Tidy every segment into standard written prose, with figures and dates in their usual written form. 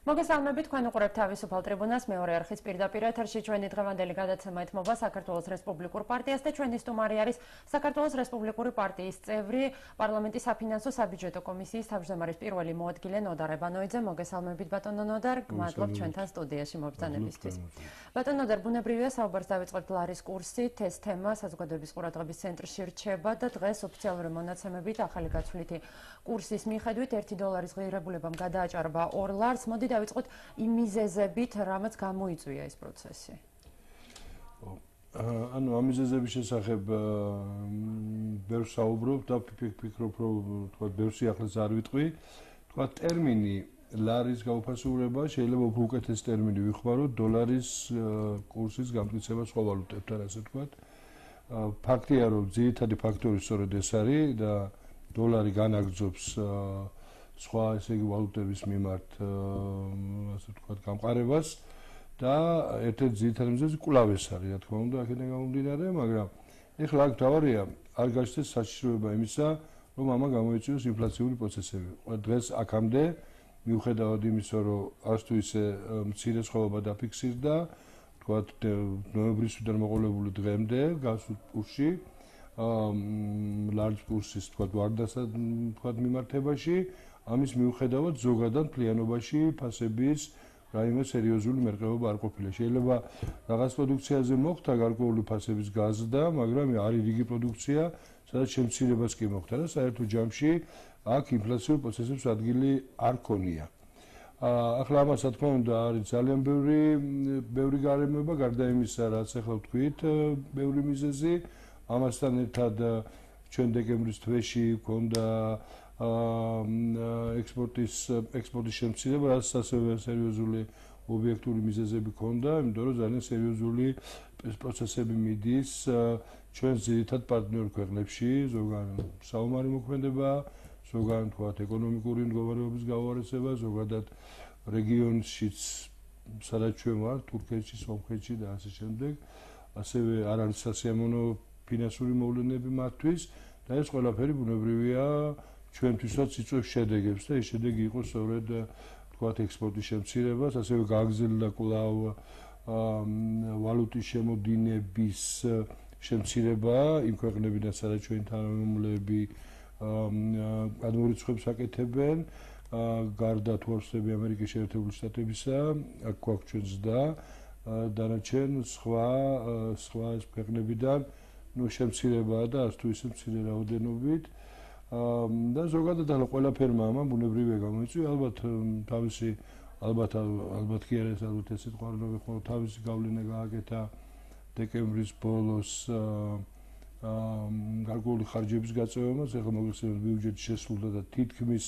მოგესალმებით, თქვენ უყურებთ თავისუფალ ტრიბუნას მეორე არხის პირდაპირ ეთერში. ჩვენი დღევანდელი გადაცემა ეთმობა საქართველოს რესპუბლიკურ პარტიას და ჩვენი სტუმარი არის საქართველოს რესპუბლიკური პარტიის წევრი, პარლამენტის საფინანსო საბიუჯეტო კომისიის თავმჯდომარის პირველი მოადგილე ნოდარ ებანოიძე. მოგესალმებით, ბატონო ნოდარ, გმადლობთ ჩვენთან სტუდიაში მობრძანებისთვის. ბატონო ნოდარ, ბუნებრივია საუბარს დავიწყებთ ლარის კურსით. ეს თემა საზოგადოების ყურადღების ცენტრში რჩება და დღეს ოფიციალური მონაცემებით ახალი გაცვლითი კურსის მიხედვით $1 ღირებულებამ გადააჭარბა 2 ლარს. მოდი დავიწყოთ იმ მიზეზებით, რამაც გამოიწვია ეს პროცესი. ანუ ამ მიზეზების შესახებ ბევრს საუბრობ და ფიქრობ, რომ თქვა ბევრს ახლაც არ ვიტყვი. თქვა ტერმინი ლარის გაუფასურება შეიძლება უფრო უკეთეს ტერმინი ვიხმაროთ დოლარის კურსის გამტკიცება სხვა ვალუტებთან, ასე ვთქვათ. ფაქტია, რომ ძირითადი ფაქტორი სწორედ ეს არის და დოლარი განაგრძობს სხვა ესე იგი ვალუტების მიმართ ასე ვთქვათ გამყარებას და ერთ-ერთი ძირითადი მიზეზი კვლავ ეს არის, რა თქმა უნდა, აქედან გამომდინარე, მაგრამ ეხლა აქ თავარია არ გაჩნდეს საშიშროება იმისა, რომ ამან გამოიწვიოს ინფლაციური პროცესები. დღეს აქამდე მიუხედავად იმისა, რომ არც თუ ისე მცირე სხვაობა დაფიქსირდა, ვთქვათ ნოემბრისიდან მოყოლებული დღემდე გასულ კურსში ლარჯ კურსის ვთქვათ ვარდასად ვთქვათ მიმართებაში ამის მიუხედავად ზოგადად მთლიანობაში ფასების რაიმე სერიოზული მერყეობა არ ყოფილა. შეიძლება რაღაც პროდუქციაზე მოხდა გარკვეული ფასების გაზრდა, მაგრამ არის რიგი პროდუქცია, სადაც შემცირებას კი მოხდა და საერთო ჯამში აქ ინფლაციურ პროცესებს ადგილი არ ქონია. ახლა ამას რა თქმა უნდა არის ძალიან ბევრი გარემოება, გარდა იმისა, რაც ახლა ვთქვით, ბევრი მიზეზი. ამასთან ერთად ჩვენ დეკემბრის თვეში გქონდა ექსპორტის შემცირება, რაც ასევე სერიოზული ობიექტური მიზეზები ჰქონდა, იმიტომ რომ ძალიან სერიოზული პროცესები მიდის ჩვენს ძირითად პარტნიორ ქვეყნებში, ზოგადად საომარი მოქმედება, ზოგადად თქვათ ეკონომიკური მდგომარეობის გაუარესება, ზოგადად რეგიონშიც, სადაც ჩვენ ვართ, თურქეთში, სომხეთში და ასე შემდეგ, ასევე არ არის სასიამოვნო ფინანსური მოვლენები მათთვის და ეს ყველაფერი ბუნებრივია ჩვენთვისაც იწვევს შედეგებს და ეს შედეგი იყო სწორედ თქვათ ექსპორტის შემცირებას, ასევე გააგრძელდა კვლავ ვალუტის შემოდინების შემცირება იმ ქვეყნებიდან, სადაც ჩვენი თანამემამულეები გადმორიცხვებს აკეთებენ, გარდა თუ არ ვსწრები ამერიკის შეერთებული შტატებისა, აქ გვაქვს ჩვენ ზრდა, დანარჩენ სხვა ეს ქვეყნებიდან შემცირებაა და არც თუ ისე მცირე რაოდენობით და ზოგადად ახლა ყველაფერმა ამან ბუნებრივია გამოიწვია, ალბათ კი არის, ალბათ ეს სიტყვა არ ვიხმარო, თავისი გავლენა გააკეთა დეკემბრის ბოლოს გარკვეული ხარჯების გაწევამაც, ახლა მოგეხსენებათ ბიუჯეტი შესრულდა და თითქმის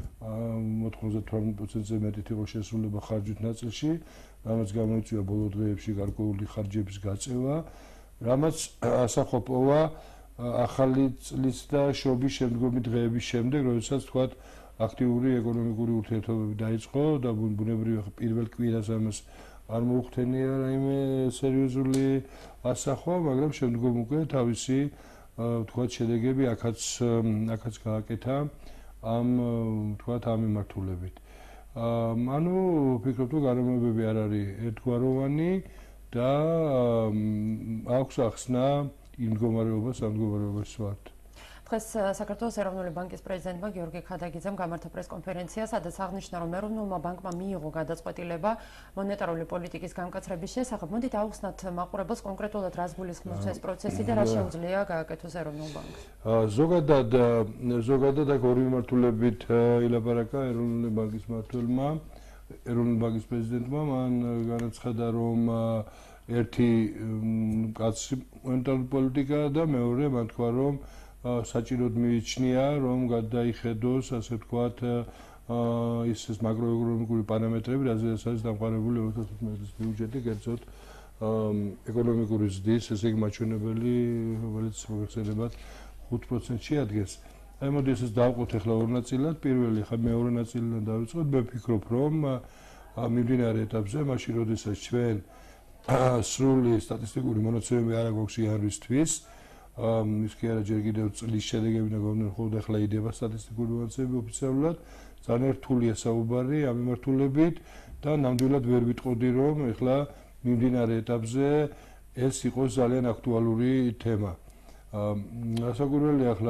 98%-ზე მეტით იყო შესრულება ხარჯით ნაწილში, რამაც გამოიწვია ბოლო დღეებში გარკვეული ხარჯების გაწევა, რამაც ასახვა ახალი წლის და შობის შემდგომი დღეების შემდეგ, როდესაც თქვათ აქტიური ეკონომიკური ურთიერთობები დაიწყო და ბუნებრივია პირველ კვირას ამას არ მოუხდენია რაიმე სერიოზული ასახვა, მაგრამ შემდგომ უკვე თავისი თქვათ შედეგები აქაც გააკეთა ამ თქვათ ამ მიმართულებით. ანუ ვფიქრობ, რომ გარემოებები არ არის ერთგვაროვანი და აქვს ახსნა იმ მდგომარეობას, ამ მდგომარეობაში ვართ. დღეს საქართველოს ეროვნული ბანკის პრეზიდენტმა გიორგი ქადაგიძემ გამართა პრესკონფერენცია, სადაც აღნიშნა, რომ ეროვნულმა ბანკმა მიიღო გადაწყვეტილება მონეტარული პოლიტიკის გამკაცრების შესახებ. მოდით ავხსნათ მაყურებელს კონკრეტულად რას გულისხმობს ეს პროცესი და რა შეუძლია გააკეთოს ეროვნულ ბანკს. ზოგადად აქ ორი მიმართულებით ილაპარაკა ეროვნული ბანკის მმართველმა, ეროვნული ბანკის პრეზიდენტმა, მან განაცხადა, რომ ერთი კაცრი მონეტარული პოლიტიკა და მეორე მან თქვა, რომ საჭიროდ მიიჩნია, რომ გადაიხედოს, ასე ვთქვათ, ის მაკროეკონომიკური პარამეტრები, რაზეც არის დამყარებული 2015 წლის ბიუჯეტი, კერძოდ ეკონომიკური ზრდის, ესე იგი მაჩვენებელი, რომელიც მოგეხსენებათ 5%-ში შეადგენს. აი მოდი ესეც დავყოთ ახლა ორ ნაწილად. პირველი ხა მეორე ნაწილიდან დავიწყოთ. მე ვფიქრობ, რომ მიმდინარე ეტაპზე, მაშინ როდესაც ჩვენ სრული სტატისტიკური მონაცემები არ აქვს იანვრისთვის, ის კი არა ჯერ კიდევ წლის შედეგები და გონენ ხოლმე ახლა იდება სტატისტიკური მონაცემები ოფიციალურად, ძალიან რთულია საუბარი ამ მიმართულებით და ნამდვილად ვერ ვიტყოდი რომ ეხლა მიმდინარე ეტაპზე ეს იყოს ძალიან აქტუალური თემა. Ასაკურველი ახლა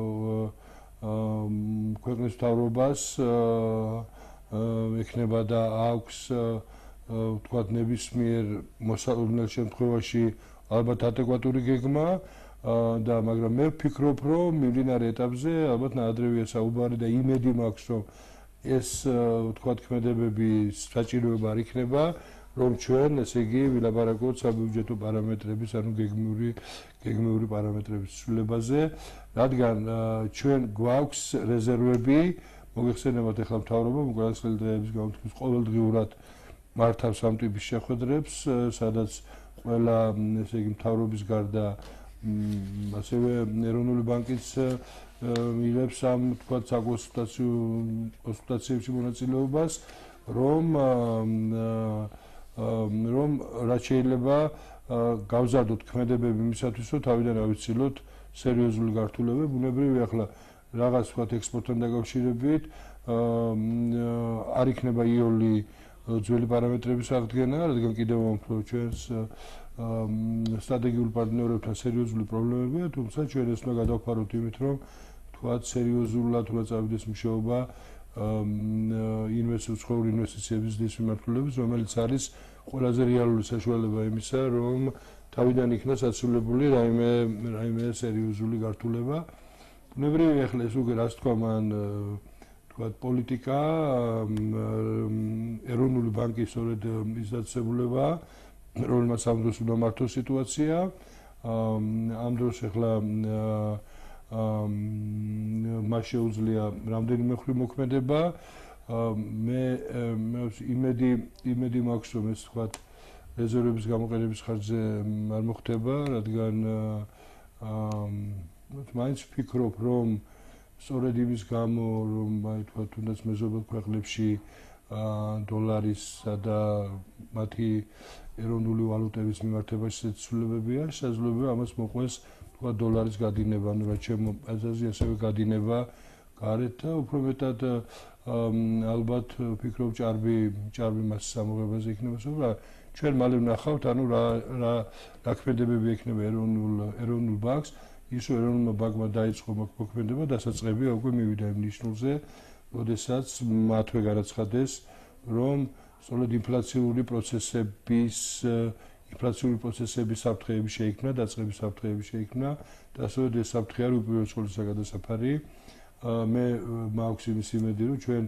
ქვეყნის მთავრობას ექნება და აქვს ვთქვათ ნებისმიერ მოსალოდნელ შემთხვევაში ალბათ ადეკვატური გეგმა და მაგრამ მე ვფიქრობ რომ მიმდინარე ეტაპზე ალბათ ნაადრევია საუბარი და იმედი მაქვს რომ ეს ვთქვათ ქმედებები საჭიროება არ იქნება რომ ჩვენ ესე იგი ვილაპარაკოთ საბიუჯეტო პარამეტრების ანუ გეგმიური პარამეტრების ცვლილებაზე რადგან ჩვენ გვაქვს რეზერვები მოგეხსენებათ ახლა მთავრობა უკანასკნელი დღეების განმავლობაში ყოველდღიურად მართავს ამ ტიპის შეხვედრებს სადაც ყველა ესე იგი მთავრობის გარდა ასევე ეროვნული ბანკიც მიღებს ამ თქვათ საკონსულტაციებში მონაწილეობას რომ რაც შეიძლება გავზარდოთ ქმედებები იმისათვის რომ თავიდან ავიცილოთ სერიოზული გართულებები ბუნებრივია ახლა რაღაც თქვათ ექსპორტთან დაკავშირებით არ იქნება იოლი ძველი პარამეტრების აღდგენა რადგან კიდევ უფრო ჩვენს სტრატეგიულ პარტნიორებთან სერიოზული პრობლემებია თუმცა ჩვენ ეს უნდა გადავფაროთ იმით რომ თქვათ სერიოზულად უნდა წავიდეს მუშაობა უცხოური ინვესტიციების დის მიმართულებით რომელიც არის ყველაზე რეალური საშუალება იმისა რომ თავიდან იქნას ასრულებული რაიმე სერიოზული გართულება ბუნებრივია ახლა ეს უკვე რას თქვა მან თქვათ პოლიტიკა ეროვნული ბანკის სწორედ ის დაწესებულება რომელმაც ამ დროს უნდა მართოს სიტუაცია ამ დროს ახლა მას შეუძლია რამდენიმე მხრივ მოქმედება მე იმედი მაქვს რომ ეს თქვათ რეზერვების გამოყენების ხარჯზე არ მოხდება რადგან მაინც ვფიქრობ რომ სწორედ იმის გამო რომ თქვათ თუნდაც მეზობელ ქვეყნებში დოლარისა და მათი ეროვნული ვალუტების მიმართებაში ცვლილებებია შესაძლოა ამას მოყვეს თქვათ დოლარის გადინება ანუ რაც ჩემო აზრზე ასევე გადინება გარეთ და უფრო მეტად ალბათ ვფიქრობ ჭარბი მასის ამოღებაზე იქნება სწორა ჩვენ მალე ვნახავთ ანუ რა ქმედებები ექნება ეროვნულ ბანკს ისო ეროვნულმა ბანკმა დაიწყო მოქმედება დასაწყებია უკვე მივიდა იმ ნიშნულზე როდესაც მათვე განაცხადეს რომ სწორედ ინფლაციური პროცესების საფრთხეები შეიქმნა დაწყების საფრთხეები შეიქმნა და სწორედ ეს საფრთხე არის უპირველეს ყოვლისა გადასაფარი მე მაქვს იმის იმედი რომ ჩვენ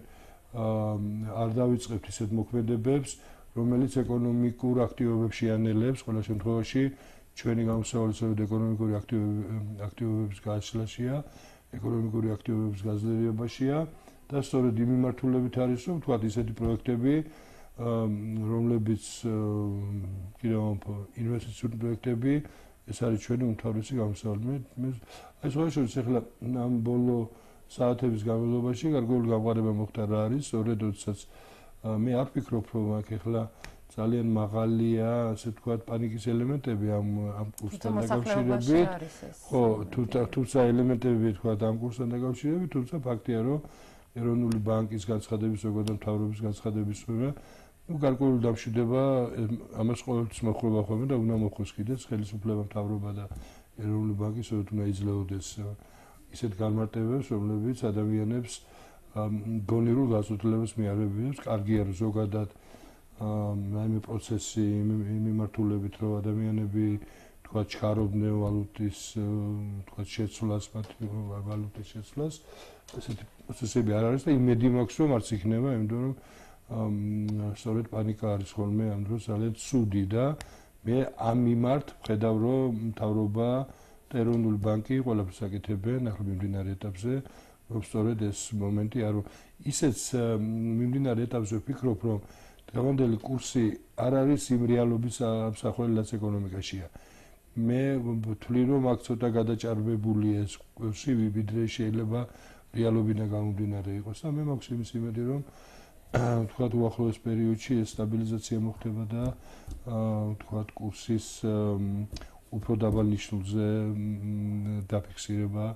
არ დავიწყებთ ისეთ მოქმედებებს რომელიც ეკონომიკურ აქტივობებს შეანელებს ყველა შემთხვევაში ჩვენი გამოსავალი ეკონომიკური აქტივობების გაშლაშია ეკონომიკური აქტივობების გაძლიერებაშია და სწორედ იმ მიმართულებით არის რომ თქვათ ისეთი პროექტები რომლებიც კიდევ ინვესტიციური პროექტები ეს არის ჩვენი უმთავრესი გამოსავალი მე აი სხვაშორის ახლა ამ ბოლო საათების განმავლობაში გარკვეული გამყარება მოხდა რა არის სწორედ როდესაც მე არ ვფიქრობ რომ აქ ახლა ძალიან მაღალია ასე ვთქვათ პანიკის ელემენტები ამ კურსთან დაკავშირებით ხო თუმცა ელემენტები ვთქვათ ამ კურსთან დაკავშირებით თუმცა ფაქტია რომ ეროვნული ბანკის განცხადების ზოგადად მთავრობის განცხადების მქონე გარკვეული დამშვიდება ამას ყოველთვის მოხდება ხოლმე და უნდა მოხდეს კიდეც ხელისუფლება მთავრობა და ეროვნული ბანკი სწორედ უნდა იძლეოდეს ისეთ განმარტებებს რომლებიც ადამიანებს გონიურ გაწუთლებას მიაღებინებს კარგია რომ ზოგადად რაიმე პროცესი მიმართულებით რომ ადამიანები თქვათ ჩქარობდნენ ვალუტის თქვათ შეცვლას მათი ვალუტის შეცვლას ესეთი პროცესები არ არის და იმედი მაქვს რომ არც იქნება იმიტომ რომ სწორედ პანიკა არის ხოლმე ამ დროს ძალიან ცუდი და მე ამ მიმართ ვხედავ რომ მთავრობა და ეროვნული ბანკი ყველაფერს აკეთებენ ახლა მიმდინარე ეტაპზე რომ სწორედ ეს მომენტი არ ისეც მიმდინარე ეტაპზე ვფიქრობ რომ დღევანდელი კურსი არ არის იმ რეალობის ამსახველად ეკონომიკაშია მე ვთვლი რომ აქ ცოტა გადაჭარბებული ეს კურსი ვიდრე შეიძლება რეალობიდან გამომდინარე იყოს და მე მაქვს იმის იმედი რომ თქვათ უახლოეს პერიოდში ეს სტაბილიზაცია მოხდება და თქვათ კურსის უფრო დაბალ ნიშნულზე დაფიქსირება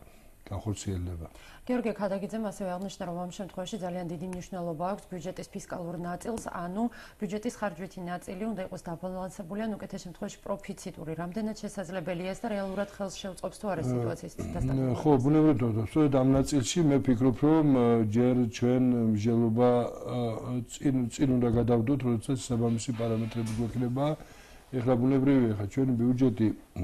განხორციელება. გიორგი ქადაგიძემ ასევე აღნიშნა, რომ ამ შემთხვევაში ძალიან დიდი მნიშვნელობა აქვს ბიუჯეტის ფისკალურ ნაწილს, ანუ ბიუჯეტის ხარჯვითი ნაწილი უნდა იყოს დაბალანსებული, ან უკეთეს შემთხვევაში პროფიციტური. რამდენად შესაძლებელია ეს და რეალურად ხელს შეუწყობს თუ არა სიტუაციის დასტაბილურებას? ხო, ბუნებრივად, სწორედ ამ ნაწილში მე ვფიქრობ, რომ ჯერ ჩვენ მსჯელობა წინ უნდა გადავდოთ, როდესაც საბამისი პარამეტრები გვექნება. ეხლა ბუნებრივია, ხა ჩვენი ბიუჯეტი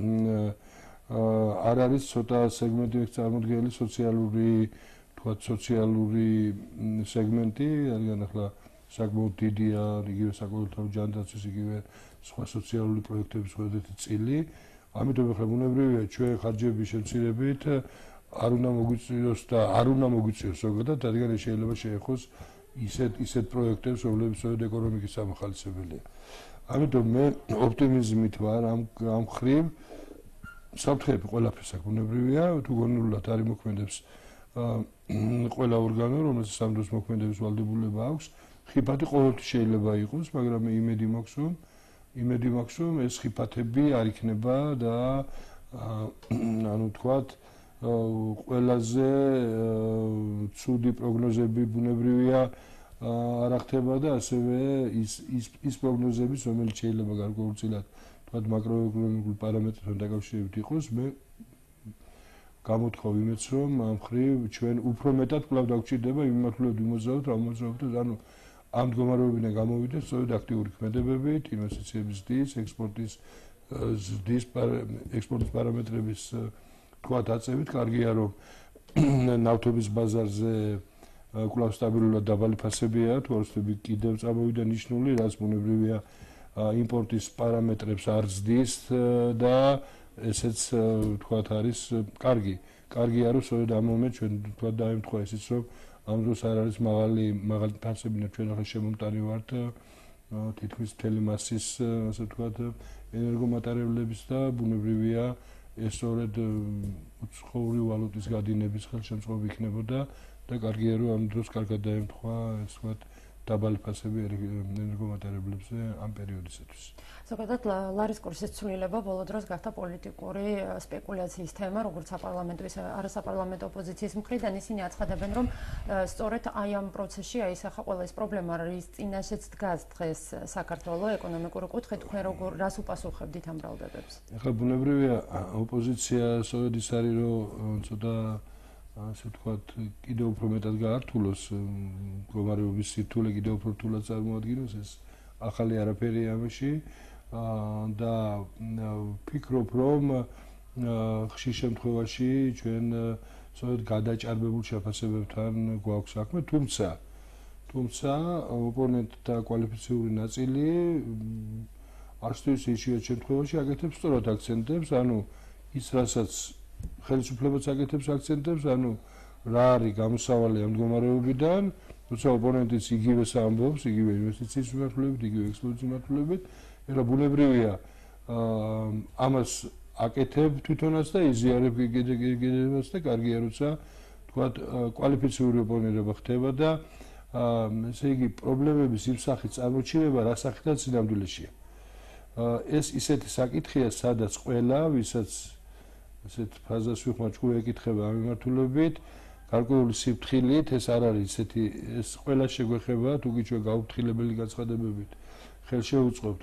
არ არის ცოტა სეგმენტი წარმოდგენილი სოციალური, თქვათ სოციალური სეგმენტი, რადგან ახლა საკმაოდ დიდია, იგივე საკუთრივ ჯანდაცვის, იგივე სხვა სოციალური პროექტების შედეგი წილი. ამიტომ ახლა ბუნებრივია, ჩვენ ხარჯების შემცირებით არ უნდა მოგვიწვიოს და არ უნდა მოგვიწვიოს ზოგადად, რადგან შეიძლება შეეხოს ისეთ პროექტებს, რომლებიც სწორედ ეკონომიკის სამახალისებელია. ამიტომ მე ოპტიმიზმით ვარ ამ ხრივ. საფრთხეები ყველაფერს აქვს ბუნებრივია, თუ გონიურად არის მოქმედებს ყველა ორგანო, რომელსაც ამ დროს მოქმედების ვალდებულება აქვს, ხიფათი ყოველთვის შეიძლება იყოს, მაგრამ იმედი მაქვს, რომ ეს ხიფათები არ იქნება და ანუ თქვათ ყველაზე ცუდი პროგნოზები ბუნებრივია არ ახდება და ასევე ის პროგნოზები, რომელიც შეიძლება გარკვეულწილად თქვათ მაკროეკონომიკურ პარამეტრებთან დაკავშირებით იყოს, მე გამოთხოვ იმედს, რომ ამ ხრივ ჩვენ უფრო მეტად კვლავ დაგვჭირდება იმ მიმართულებით ვიმოძრაოთ, ანუ ამ მდგომარეობიდან გამოვიდეთ სწორედ აქტიური ქმედებებით, ინვესტიციების ზრდის, ექსპორტის პარამეტრების თქვათ აწევით, კარგია რომ ნავთობის ბაზარზე კვლავ სტაბილურად დაბალი ფასებია, თორემ კიდევ წამოვიდა ნიშნული, რაც ბუნებრივია იმპორტის პარამეტრებს არ ზრდის და ესეც თქვათ არის კარგი. კარგია რომ სწორედ ამ მომენტში ჩვენ თქვათ დაემთხვა ისიც რომ ამ დროს არ არის მაღალი ფასები, ჩვენ ახლა შემომტანი ვართ თითქმის მთელი მასის ასე ვთქვათ ენერგომატერიალების და ბუნებრივია ეს სწორედ უცხოური ვალუტის გადინების ხელშემწყობი იქნებოდა და კარგია რომ ამ დროს კარგად დაემთხვა ეს ვთქვათ დაბალი ფასები ენერგომატერიალებზე ამ პერიოდისათვის. ზოგადად ლარის კურსის ცვლილება ბოლო დროს გახდა პოლიტიკური სპეკულაციის თემა, როგორც საპარლამენტო ისე არასაპარლამენტო ოპოზიციის მხრიდან. ისინი აცხადებენ, რომ სწორედ აი ამ პროცესში აისახა ყველა ეს პრობლემა, რის წინაშეც დგას დღეს საქართველოს ეკონომიკური კუთხე. თქვენ რას უპასუხებდით ამ ბრალდებებს? ეხლა ბუნებრივია ოპოზიცია სწორედ ის არის, რომ ცოტა ასე ვთქვათ, კიდევ უფრო მეტად გაართულოს მდგომარეობის სირთულე, კიდევ უფრო რთულად წარმოადგინოს ეს ახალი არაფერია ამაში და ვფიქრობ, რომ ხშირ შემთხვევაში ჩვენ სწორედ გადაჭარბებულ შეფასებებთან გვაქვს საქმე, თუმცა ოპონენტთა კვალიფიციური ნაწილი არც თუ ისე იშვიათ შემთხვევაში აკეთებს სწორად აქცენტებს, ანუ ის რასაც ხელისუფლებაც აკეთებს აქცენტებს, ანუ რა არის გამოსავალი ამ მდგომარეობიდან, თუმცა ოპონენტიც იგივეს ამბობს, იგივე ინვესტიციის მიმართულებით, იგივე ექსპორტის მიმართულებით, ეხლა ბუნებრივია ამას აკეთებ თვითონაც და იზიარებ კიდევაც და კარგია როცა თქვათ კვალიფიციური ოპონენტობა ხდება და ესე იგი პრობლემების იმ სახით წარმოჩინება რა სახითაც სინამდვილეშია. ეს ისეთი საკითხია, სადაც ყველა, ვისაც ასეთ ფაზას ვიხმართ, ჩვენ ეკითხება ამ მიმართულებით, გარკვეული სიფრთხილით, ეს არ არის ისეთი, ეს ყველა შეგვეხება, თუკი ჩვენ გაუფრთხილებელი განცხადებებით ხელშეუწყობთ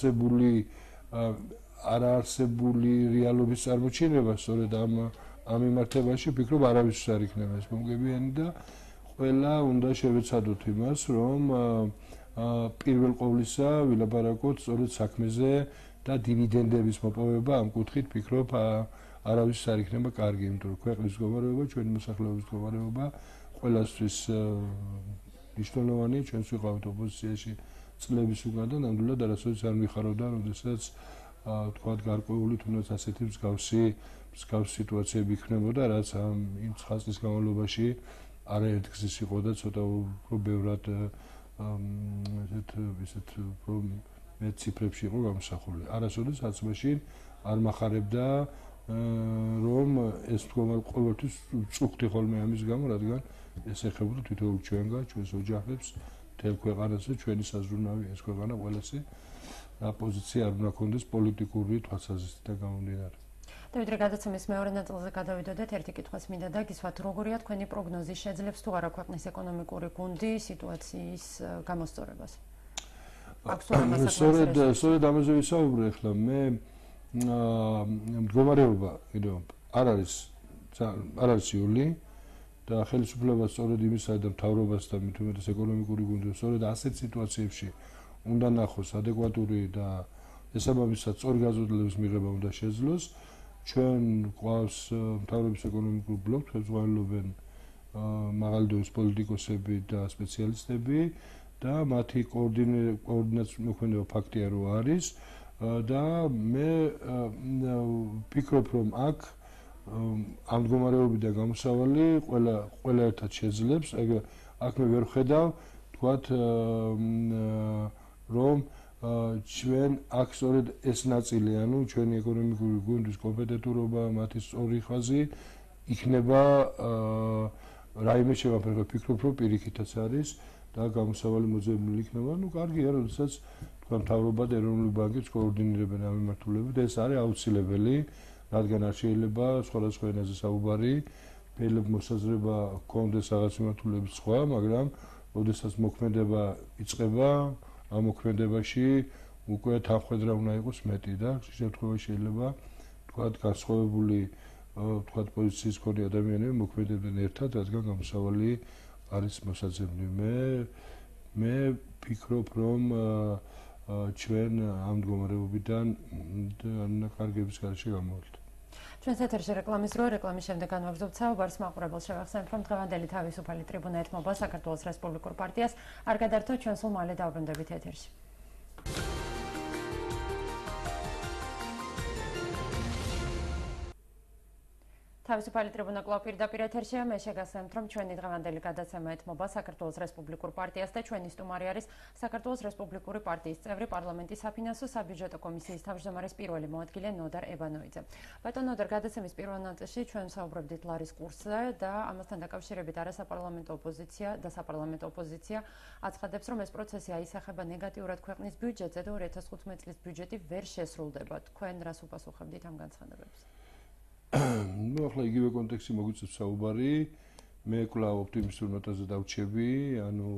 არაარსებული რეალობის წარმოჩინება, სწორედ ამ მიმართებაში ვფიქრობ არავის არ იქნება ეს მომგებიანი და ყველა უნდა შევეცადოთ იმას, რომ პირველ ყოვლისა ვილაპარაკოთ სწორედ საქმეზე და დივიდენდების მოპოვება ამ კუთხით ვფიქრობ არავის არ იქნება კარგი, იმიტომ რომ ქვეყნის მდგომარეობა, ჩვენი მოსახლეობის მდგომარეობა ყველასთვის მნიშვნელოვანია, ჩვენც ვიყავით ოპოზიციაში წლების უკან და ნამდვილად არასოდეს არ მიხარობდა, როდესაც თქვათ გარკვეული თუნდაც ასეთი მსგავსი სიტუაციები იქნებოდა, რაც იმ 9 წლის განმავლობაში არაერთგზის იყო და ცოტა უფრო ბევრად ესეთ უფრო მეტ ციფრებში იყო გამოსახული. არასოდეს აცმაში არ მახარებდა რომ ეს მდგომარეობა ყოველთვის წუხდი ხოლმე ამის გამო, რადგან ეს ეხებოდა თითოეულ ჩვენგან, ჩვენს ოჯახებს, მთელ ქვეყანაზე, ჩვენი საზრუნავი ეს ქვეყანა ყველასი და პოზიცია არ უნდა ქონდეს პოლიტიკური თვალსაზრისით გამომდინარე. დავით, გადაცემის მეორე ნაწილზე გადავიდოდეთ, ერთი კითხვას მინდა და გისვათ, როგორია თქვენი პროგნოზი, შეძლებს თუ არა ქვეყნის ეკონომიკური გუნდი სიტუაციის გამოსწორებას? სწორედ ამაზე ვისაუბრე ახლა მე მდგომარეობა კიდევ არ არის იული და ხელისუფლება სწორედ იმისა და მთავრობას და მით უმეტეს ეკონომიკური გუნდი სწორედ ასეთ სიტუაციებში უნდა ნახოს ადეკვატური და ესაბამისად სწორი გაზრდილების მიღება უნდა შეძლოს. ჩვენ გვყავს მთავრობის ეკონომიკურ ბლოკს, ხელმძღვანელობენ მაღალი დონის პოლიტიკოსები და სპეციალისტები და მათი კოორდინაციის მოქმედება ფაქტია რომ არის და მე ვფიქრობ რომ აქ ამ მდგომარეობიდან გამოსავალი ყველა ერთად შეძლებს. აქ მე ვერ ხედავ თქვათ რომ ჩვენ აქ სწორედ ეს ნაწილი, ანუ ჩვენი ეკონომიკური გუნდის კომპეტენტურობა, მათი სწორი ხაზი იქნება რაიმე შემაფერხებ, ვფიქრობ რომ პირიქითაც არის და გამოსავალი მოძებნილი იქნება. ნუ კარგია, როდესაც თქვა მთავრობა და ეროვნული ბანკიც კოორდინირებენ ამ მიმართულებით, ეს არის აუცილებელი, რადგან არ შეიძლება სხვადასხვა ენაზე საუბარი, შეიძლება მოსაზრება ჰქონდეს რაღაც მიმართულებით სხვა, მაგრამ როდესაც მოქმედება იწყება, ამ მოქმედებაში უკვე თანხმედრა უნდა იყოს მეტი და შემთხვევაში შეიძლება თქვათ განსხვავებული თქვათ პოზიციის მქონე ადამიანები მოქმედებდნენ ერთად, რადგან გამოსავალი არის მოსაძებნი. მე ვფიქრობ რომ ჩვენ ამ მდგომარეობიდან კარგების გარეშე გამოვიდეთ. ჩვენს ეთერში რეკლამის დრო, რეკლამის შემდეგ განვაგრძობთ საუბარს. მაყურებელს შევახსენებთ, რომ დღევანდელი თავისუფალი ტრიბუნა ეთმობა საქართველოს რესპუბლიკურ პარტიას. არ გადართოთ, ჩვენ სულ მალე დავბრუნდებით ეთერში. თავისუფალი ტრიბუნა კვლავ პირდაპირ ეთერშია. მე შეგახსენებთ, რომ ჩვენი დღევანდელი გადაცემა ეთმობა საქართველოს რესპუბლიკურ პარტიას და ჩვენი სტუმარი არის საქართველოს რესპუბლიკური პარტიის წევრი, პარლამენტის საფინანსო საბიუჯეტო კომისიის თავმჯდომარის პირველი მოადგილე ნოდარ ებანოიძე. ბატონ ნოდარ, გადაცემის პირველ ნაწილში ჩვენ ვსაუბრობდით ლარის კურსზე და ამასთან დაკავშირებით არასაპარლამენტო ოპოზიცია და საპარლამენტო ოპოზიცია აცხადებს, რომ ეს პროცესი აისახება ნეგატიურად ქვეყნის ბიუჯეტზე და 2015 წლის ბიუჯეტი ვერ შესრულდება. თქვენ რას უპასუხებდით ამ განცხადებებს? ნუ ახლა იგივე კონტექსტი მოგვიწევს საუბარი. მე კვლავ ოპტიმისტურ ნოტაზე დავჩები, ანუ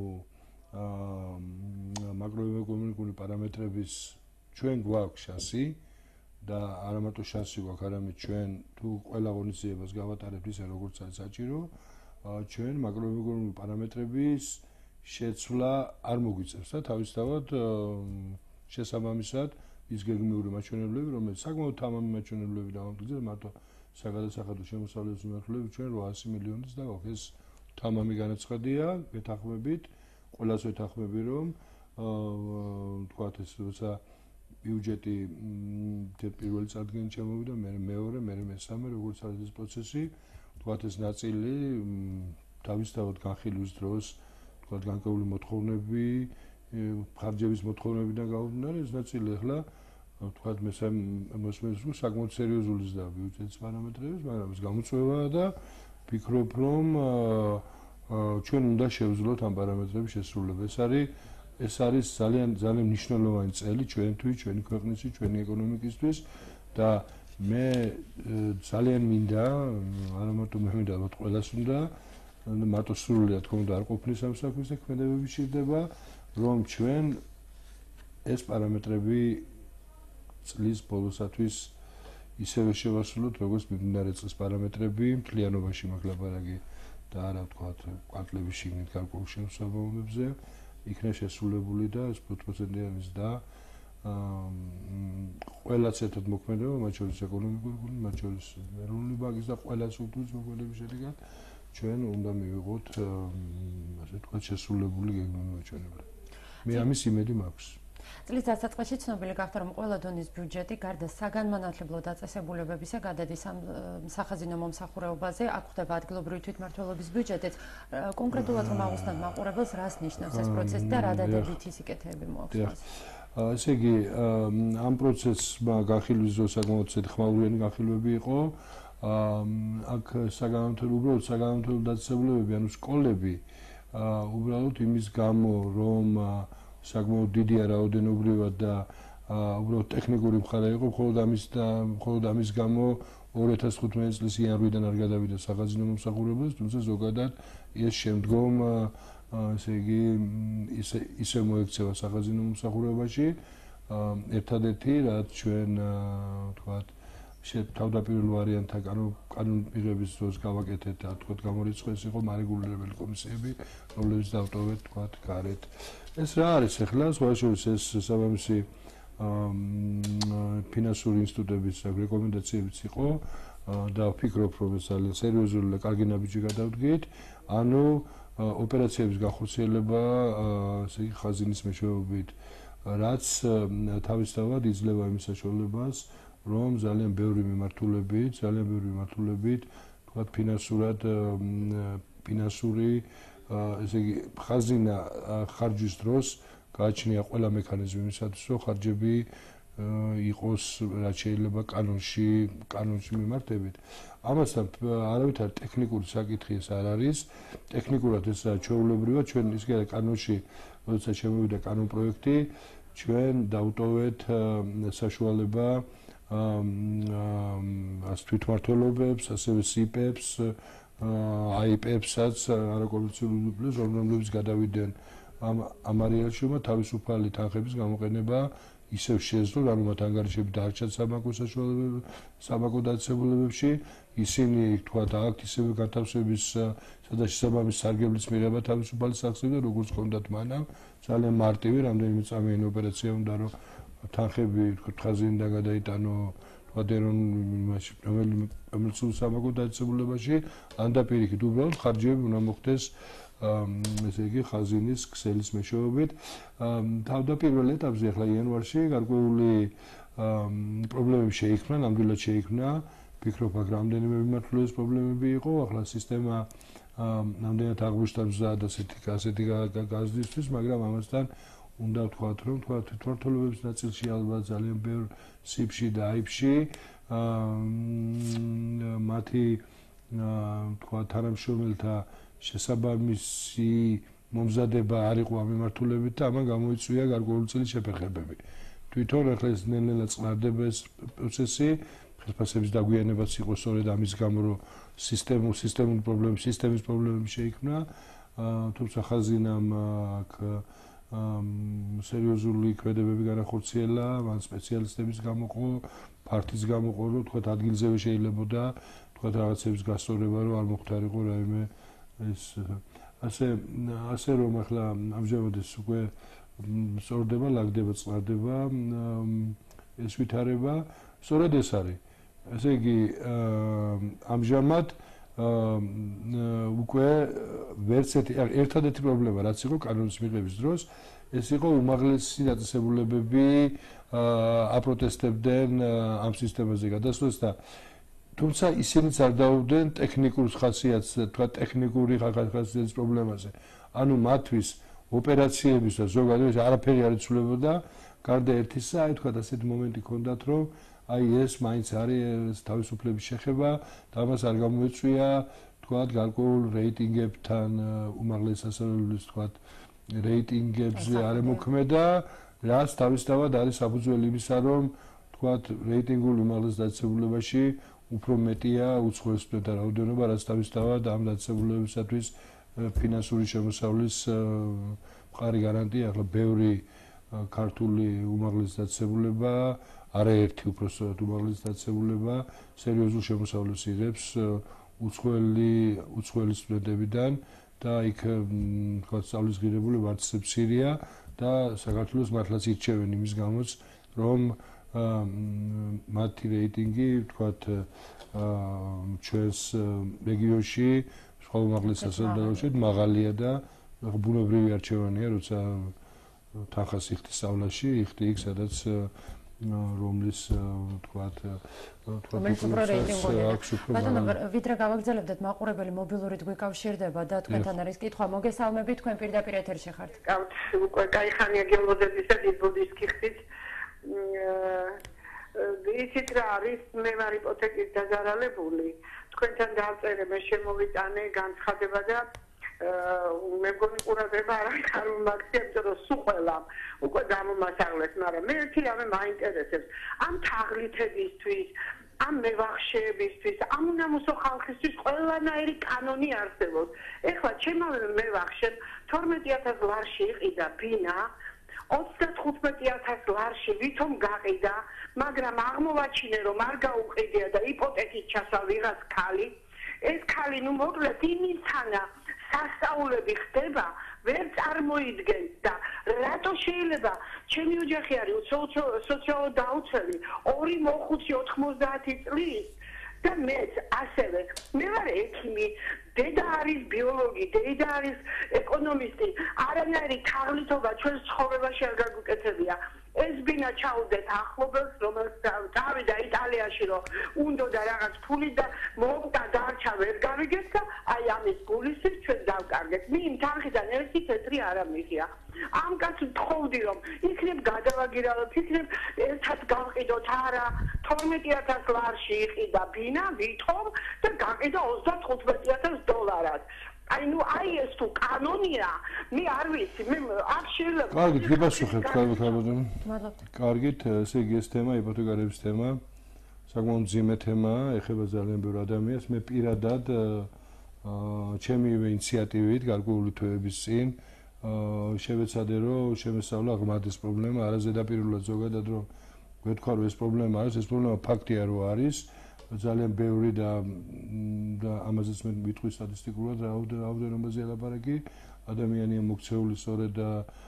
მაკროეკონომიკური პარამეტრების ჩვენ გვაქვს შანსი და არა მარტო შანსი გვაქვს, არამედ ჩვენ თუ ყველა ღონისძიებას გავატარებთ ისე როგორც არის საჭირო, ჩვენ მაკროეკონომიკური პარამეტრების შეცვლა არ მოგვიწევს და თავისთავად შესაბამისად ის გეგმიური მაჩვენებლები, რომელიც საკმაოდ თამამი მაჩვენებლები დავამტკიცეთ, მარტო საგადასახადო შემოსავლების მიმართულებით ჩვენ 800 მილიონის და ეს თამამი განაცხადია, გეთანხმებით, ყველას ვეთანხმები, რომ თქვათ ეს როცა ბიუჯეტი პირველი წარდგენით შემოვიდა, მე მეორე, მე მესამე, როგორც არის ეს პროცესი, თქვათ ეს ნაწილი თავისთავად განხილვის დროს, თქვათ განკეული მოთხოვნები, ხარჯების მოთხოვნებიდან გამომდინარე, ეს ნაწილი ახლა თქვათ მოსმენს საკმაოდ სერიოზული ზრდა ბიუჯეტის პარამეტრების, მაგრამ ეს გამოწვევაა და ვფიქრობ, რომ ჩვენ უნდა შევძლოთ ამ პარამეტრების შესრულება. ეს არის ძალიან მნიშვნელოვანი წელი ჩვენთვის, ჩვენი ქვეყნისთვის, ჩვენი ეკონომიკისთვის და მე ძალიან მინდა, არა მარტო მე მინდა, ალბათ ყველას უნდა, მარტო სრულიად თქო უნდა არ ყოფნის ამ საქმის ქმედებები შეიძლება, რომ ჩვენ ეს პარამეტრები წლის ბოლოსათვის ისევე შევასრულოთ, როგორც მიმდინარე წლის პარამეტრები მთლიანობაში მაგლაბარაგი და არა ვთქვათ კვანტლების შიგნით გარკვეულ შემსაბამობებზე იქნა შესრულებული და ეს 5%-იანი ზრდა ყველაც ერთად მოქმედება, მათ შორის ეკონომიკური გუნდი, მათ შორის ეროვნული ბანკის და ყველა სტრუქტურის მოქმედების შედეგად ჩვენ უნდა მივიღოთ ასე ვთქვათ შესრულებული გეგმები მაჩვენებლები. მე ამის იმედი მაქვს. წლის დასაწყისში ცნობილი გახდა, რომ ყველა დონის ბიუჯეტი გარდა საგანმანათლებლო დაწესებულებებისა გადადის სახაზინო მომსახურებაზე, აქ ხდება ადგილობრივი თვითმმართველობის ბიუჯეტიც. კონკრეტულად რომ აუხსნათ მაყურებელს, რას ნიშნავს ეს პროცესი და რა დადებითი სიკეთეები მოაქვს? ესე იგი, ამ პროცესმა განხილვის დროს საკმაოდ ხმაურიანი განხილვები იყო. აქ საგანმანათლებლო დაწესებულებები, ანუ სკოლები, უბრალოდ იმის გამო, რომ საკმაოდ დიდია რაოდენობრივად და უბრალოდ ტექნიკური მხარე იყო, მხოლოდ ამის გამო 2015 წლის იანვრიდან არ გადავიდა სახაზინო მომსახურებას, თუმცა ზოგადად ეს შემდგომ ესე იგი ისე მოექცევა სახაზინო მომსახურებაში. ერთადერთი რაც ჩვენ ვთქვათ თავდაპირველ ვარიანტთან კანონ მიღების დროს გავაკეთეთ და ვთქვათ გამორიცხეს იყო მარეგულირებელი კომისიები, რომლებიც დავტოვეთ ვთქვათ გარეთ. ეს რა არის ახლა სხვა შორის ეს სამამისი ფინანსური ინსტიტუტების რეკომენდაციებიც იყო და ვფიქრობ რომ ეს ძალიან სერიოზული და კარგი ნაბიჯი გადავდგით. ანუ ოპერაციების განხორციელება ესე იგი ხაზინის მეშვეობით რაც თავისთავად იძლევა იმის საშუალებას რომ ძალიან ბევრი მიმართულებით თქვათ ფინანსური ესე იგი ხაზინა ხარჯის დროს გააჩნია ყველა მექანიზმი იმისათვის რომ ხარჯები იყოს რაც შეიძლება კანონში მიმართებით. ამასთან არავითარ ტექნიკური საკითხი ეს არ არის. ტექნიკურად ეს ჩვეულებრივად ჩვენ ის კი კანონში როდესაც შემოვიდა კანონ პროექტი ჩვენ დავტოვეთ საშუალება თვითმმართველობებს, ასევე სიპებს, აიპებსაც არაკომერციული უზრუნველყოფის რომლებიც გადავიდნენ ამ არეალში თავისუფალი თანხების გამოყენება ისევ შეძლო, ანუ მათ ანგარიშები დარჩათ საბანკო დაწესებულებებში, ისინი თქვათ აქ ისევე განთავსების სადაც შესაბამის სარგებლის მიღება თავისუფალი სახსრებდა, როგორც ჰქონდათ მანამ, ძალიან მარტივი, რამდენიმე წამიანი ოპერაცია უნდა რომ თანხები ხაზინიდან გადაიტანო რომელიც საბანკო დაწესებულებაში, ან და პირიქით უბრალოდ ხარჯები უნდა მოხდეს ესე იგი ხაზინის ქსელის მეშვეობით. თავდაპირველ ეტაპზე ახლა იანვარში გარკვეული პრობლემები შეიქმნა, ნამდვილად შეიქმნა. ვფიქრობ, აქ რამდენიმე მიმართულების პრობლემები იყო, ახლა სისტემა რამდენად აღმოჩნდა მზად ასეთი გაზრდისთვის, მაგრამ ამასთან უნდა ვთქვათ, რომ თვითმმართველობების ნაწილში ალბათ ძალიან ბევრ სიპში და აიპში მათი ვთქვათ თანამშრომელთა შესაბამისი მომზადება არ იყო ამ მიმართულებით და ამან გამოიწვია გარკვეული წილი შეფერხებები. თვითონ ახლა ეს ნელ-ნელა წყნარდება ეს პროცესი, ხელფასების დაგვიანებაც იყო სწორედ ამის გამო, რომ სისტემის პრობლემები შეიქმნა, თუმცა ხაზინამ აქ სერიოზული ქმედებები განახორციელა, მან სპეციალისტების გამოყო, ფართის გამოყო, რომ თქვათ ადგილზევე შეიძლებოდა თქვათ რაღაცების გასწორება, რომ არ მოხდარიყო რაიმე ეს ასე რომ ახლა ამჟამად ეს უკვე სწორდება, ლაგდება, წყნარდება ეს ვითარება, სწორედ ეს არის. ესე იგი ამჟამად უკვე ერთადერთი პრობლემა რაც იყო კანონის მიღების დროს ეს იყო უმაღლესი დაწესებულებები აპროტესტებდნენ ამ სისტემაზე გადასვლას და თუმცა ისინიც არ დაუდგნენ ტექნიკურ ხასიათს, თქვა ტექნიკური ხასიათის პრობლემაზე. ანუ მათთვის ოპერაციების და ზოგადად არაფერი არ იცვლებოდა, გარდა ერთისა, აი თქვა ასეთი მომენტი ჰქონდათ, რომ აი ეს მაინც არის თავისუფლების შეხება და ამას არ გამოეწვია, თქვა გარკვეულ რეიტინგებთან უმაღლეს სასწავლებლის თქვა რეიტინგებზე არ ემოქმედა, რაც თავისთავად არის საფუძველი იმისა, რომ თქვა რეიტინგული უმაღლეს დაწესებულებაში უფრო მეტია უცხოელ სტუდენტთა რაოდენობა, რაც თავისთავად ამ დაწესებულებებისათვის ფინანსური შემოსავლის მყარი გარანტია. ახლა ბევრი ქართული უმაღლესი დაწესებულება, არაერთი უпростоრად უმაღლესი დაწესებულება სერიოზულ შემოსავლებს იღებს უცხოელი სტუდენტებიდან და იქ თქვა სწავლის ღირებული ვარცებს სირია და საქართველოს მართლაც ირჩევენ იმის გამოც, რომ მათი რეიტინგი თქვათ ჩვენს რეგიონში სხვა უმაღლეს სასწავლებელში მაღალია და ბუნებრივი არჩევანია, როცა თანხას იხდი სწავლაში, იხდი იქ სადაც რომლის თქვათ ბატონო ვიდრე გავაგრძელებდეთ მაყურებელი მობილურით გვიკავშირდება და თქვენთან არის კითხვა მოგესალმებით, თქვენ პირდაპირ ეთერში ხართ. გავთ უკვე кайხანია გელოდებისა დიდბუდის კიხით იცით რა არის მე ვარ იპოთეკის დაზარალებული თქვენთან დავწერე მე შემოვიტანე განცხადება და მე მგონი ყურადღება არ უმაქცია იმიტომ რომ სულ ყველამ უკვე გამომასაღლეს მაგრამ მე ერთი რამე მაინტერესებს ამ თაღლითებისთვის ამ მევახშეებისთვის, ამ უნამუსო ხალხისთვის ყველანაირი კანონი არსებობს. ეხლა ჩემავე მევახშემ 12000 ლარში იყიდა ბინა, 35,000 ლარში ვითომ გაყიდა, მაგრამ აღმოვაჩინე რომ არ გაუყიდია და იპოთეკით ჩასვა ვიღაც ქალი. ეს ქალი ნუ მოკლედ იმისთანა სასწაულები ხდება, ვერ წარმოიდგენთ და რატო შეიძლება ჩემი ოჯახი არის სოციალურად დაუცველი 2 მოხუცი 90 წლის და მეც ასევე მე ვარ ექიმი, დედა არის ბიოლოგი, დედა არის ეკონომისტი, არანაირი თაღლითობა ჩვენს ცხოვრებაში არ გაგუკეთებია. ეს ბინა ჩაუდეთ ახლობელს, რომელიც წავიდა იტალიაში, რომ უნდოდა რაღაც ფული და მომდა დარჩა ვერ გავიგეთ და აი ამის გულისთვის ჩვენ დავკარგეთ. მინ თანხიდან ერთი თეთრი არ ამიღია. ამ კაცს ვთხოვდი რომ იქნებ გადავაგირავოთ, იქნებ ერთად გავყიდოთ არა 12000 ლარში იყიდა ბინა, ვითომ და გაყიდა 35,000 დოლარად. აი ნუ აი ეს თუ კანონია, მე არ ვიცი, მე არ შეიძლება. კარგით, გიპასუხებთ, ქალბატონო. მადლობთ. კარგით, ესე იგი ეს თემა, იპოთეკარების თემა, საკმაოდ მძიმე თემაა, ეხება ძალიან ბევრ ადამიანს. მე პირადად ჩემივე ინიციატივით, გარკვეული თვეების წინ შევეცადე, რომ შემესწავლა ღმად ეს პრობლემა, არაზედაპირულად ზოგადად რომ გვეთქვა, რომ ეს პრობლემა არის, ეს პრობლემა ფაქტია, რომ არის. ძალიან ბევრი და ამაზეც მე ვიტყვი სტატისტიკურად რაოდენობაზე ლაპარაკი ადამიანია მოქცეული სწორედ და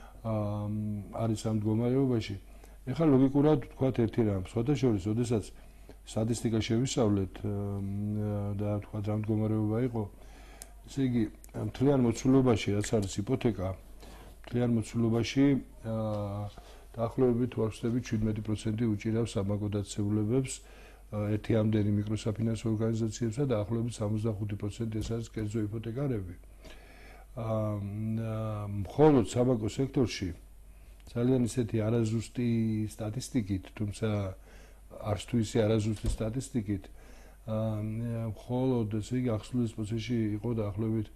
არის ამ მდგომარეობაში. ეხლა ლოგიკურად ვთქვათ ერთი რამ, სხვადასხვა, ოდესაც სტატისტიკა შევისწავლეთ და ვთქვათ რა მდგომარეობა იყო, ესე იგი მთლიან მოცულობაში რაც არის იპოთეკა, მთლიან მოცულობაში დაახლოებით ვარსდები 17% უჭირავს სამაგო დაწესებულებებს ერთი ამდენი მიკროსაფინანსო ორგანიზაციებსა და დაახლოებით 65% ეს არის კერძო იპოთეკარები. მხოლოდ საბანკო სექტორში ძალიან ისეთი არაზუსტი სტატისტიკით, თუმცა არც თუ ისე არაზუსტი სტატისტიკით, მხოლოდ ესე იგი აღსრულის პროცესში იყო დაახლოებით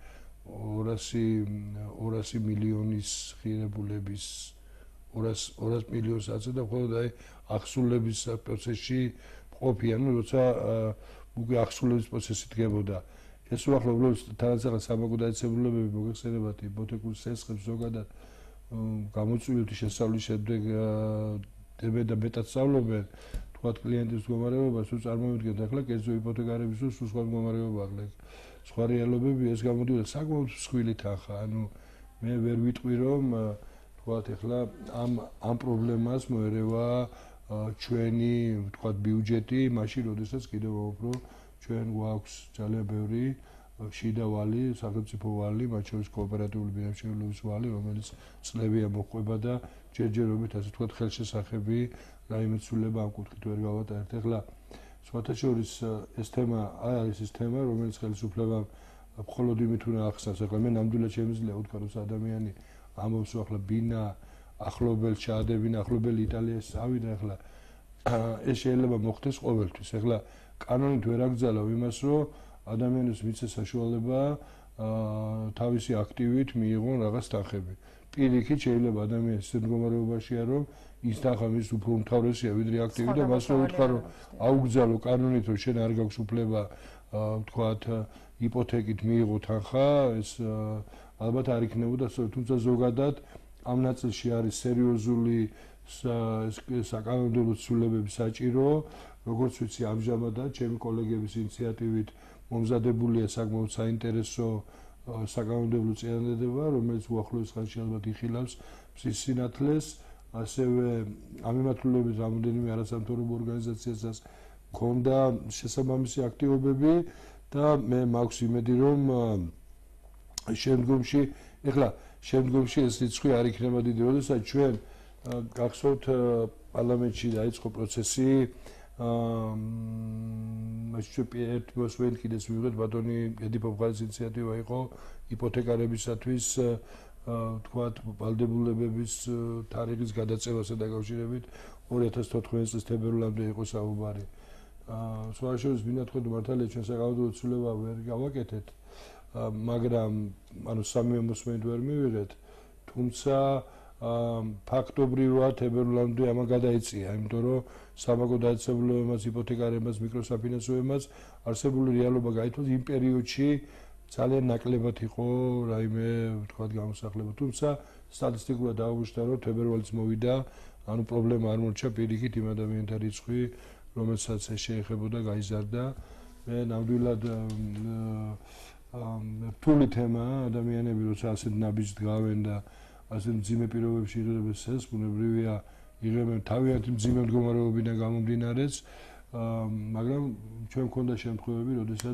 200 მილიონის ღირებულების 200 მილიონს აწედა მხოლოდ აი აღსრულების პროცესში ყოფიან, როცა უკვე აღსრულების პროცესი დგებოდა. ეს უახლოებლობის თანაც საბანკო დაწესებულებები მოგეხსენებათ იპოთეკურ სესხებს ზოგადად გამოწვევით შესავლის შემდეგ დებენ და მეტად სწავლობენ თქვათ კლიენტის მდგომარეობას, თუ წარმოვიდგენთ ახლა კერძო იპოთეკარების თუ სხვა მდგომარეობა აქვს. სხვა რეალობები ეს გამოდიოდა საკმაოდ მსხვილი თანხა, ანუ მე ვერ ვიტყვი რომ თქვათ ახლა ამ პრობლემას მოერევა ჩვენი ვთქვათ ბიუჯეტი, მაშინ როდესაც კიდევ უფრო ჩვენ გვაქვს ძალიან ბევრი შიდა ვალი, სახელმწიფო ვალი, მათ შორის კოოპერატიული ბინადრობის ვალი, რომელიც წლებია მოყვება და ჯერჯერობით ასე ვთქვათ ხელშესახები რაიმე ცვლილება ამ კუთხით ვერ გავატარებთ. ახლა სხვათა შორის ეს თემა არის ის თემა, რომელიც ხელისუფლებამ მხოლოდ იმით უნდა ახსნას. ახლა მე ნამდვილად შემიძლია ვთქვა, რომ ადამიანი ამბობს, ახლა ბინა ახლობელ ჩაადებინა, ახლობელ იტალიას წავიდა, ახლა ეს შეიძლება მოხდეს ყოველთვის. ახლა კანონით ვერ აკრძალავ იმას, რომ ადამიანებს მიცეს საშუალება თავისი აქტივით მიიღონ რაღაც თანხები. პირიქით შეიძლება ადამიანის ისეთ მდგომარეობაშია, რომ ის თანხა მის უფრო უმთავრესია ვიდრე აქტივი და მას რომ უთქვა, რომ აუგზავნო კანონით, რომ შენ არ გაქვს უფლება ვთქვათ იპოთეკით მიიღო თანხა, ეს ალბათ არ იქნებოდა სწორედ, თუმცა ზოგადად ამ ნაწილში არის სერიოზული საკანონმდებლო ცვლილებები საჭირო, როგორც ვიცი ამჟამადაც ჩემი კოლეგების ინიციატივით მომზადებულია საკმაოდ საინტერესო საკანონმდებლო წინადადება, რომელიც უახლოეს ხანში ალბათ იხილავს მზის სინათლეს, ასევე ამ მიმართულებით რამოდენიმე არასამთავრობო ორგანიზაციასაც მქონდა შესაბამისი აქტივობები და მე მაქვს იმედი, რომ შემდგომში ეს რიცხვი არ იქნება დიდი, როდესაც ჩვენ გახსოვთ პარლამენტში დაიწყო პროცესი ერთ მოსვენით კიდეც მივიღეთ ბატონი ედი პოპყარის ინიციატივა იყო იპოთეკარებისათვის თქვათ ვალდებულებების თარიღის გადაწევასთან დაკავშირებით 2014 წლის თებერვლამდე იყო საუბარი. სხვა შორის მინათქვათ მართალია ჩვენ საკანონმდებლო ცვლილება ვერ გავაკეთეთ, მაგრამ ანუ სამივე მოსვენით ვერ მივიღეთ, თუმცა ფაქტობრივად თებერვლამდე ამან გადაეწია, იმიტომ რომ სამაგო დაწესებულებებმაც, იპოთეკარებმაც, მიკროსაფინანსოებმაც არსებული რეალობა გაითვალა იმ პერიოდში ძალიან ნაკლებად იყო რაიმე ვთქვათ გამოსახლება. თუმცა სტატისტიკურად დაუშვათ, რომ თებერვალიც მოვიდა, ანუ პრობლემა არ მოჩა პირიქით იმ ადამიანთა რიცხვი, რომელსაც შეეხებოდა გაიზარდა. მე ნამდვილად რთული თემაა, ადამიანები როცა ასეთ ნაბიჯს დგავენ და ასეთ მძიმე პირობებში იღებენ სეს, ბუნებრივია იღებენ თავიანთი მძიმე მდგომარეობიდან გამომდინარეც, მაგრამ ჩვენ მქონდა შემთხვევები, როდესაც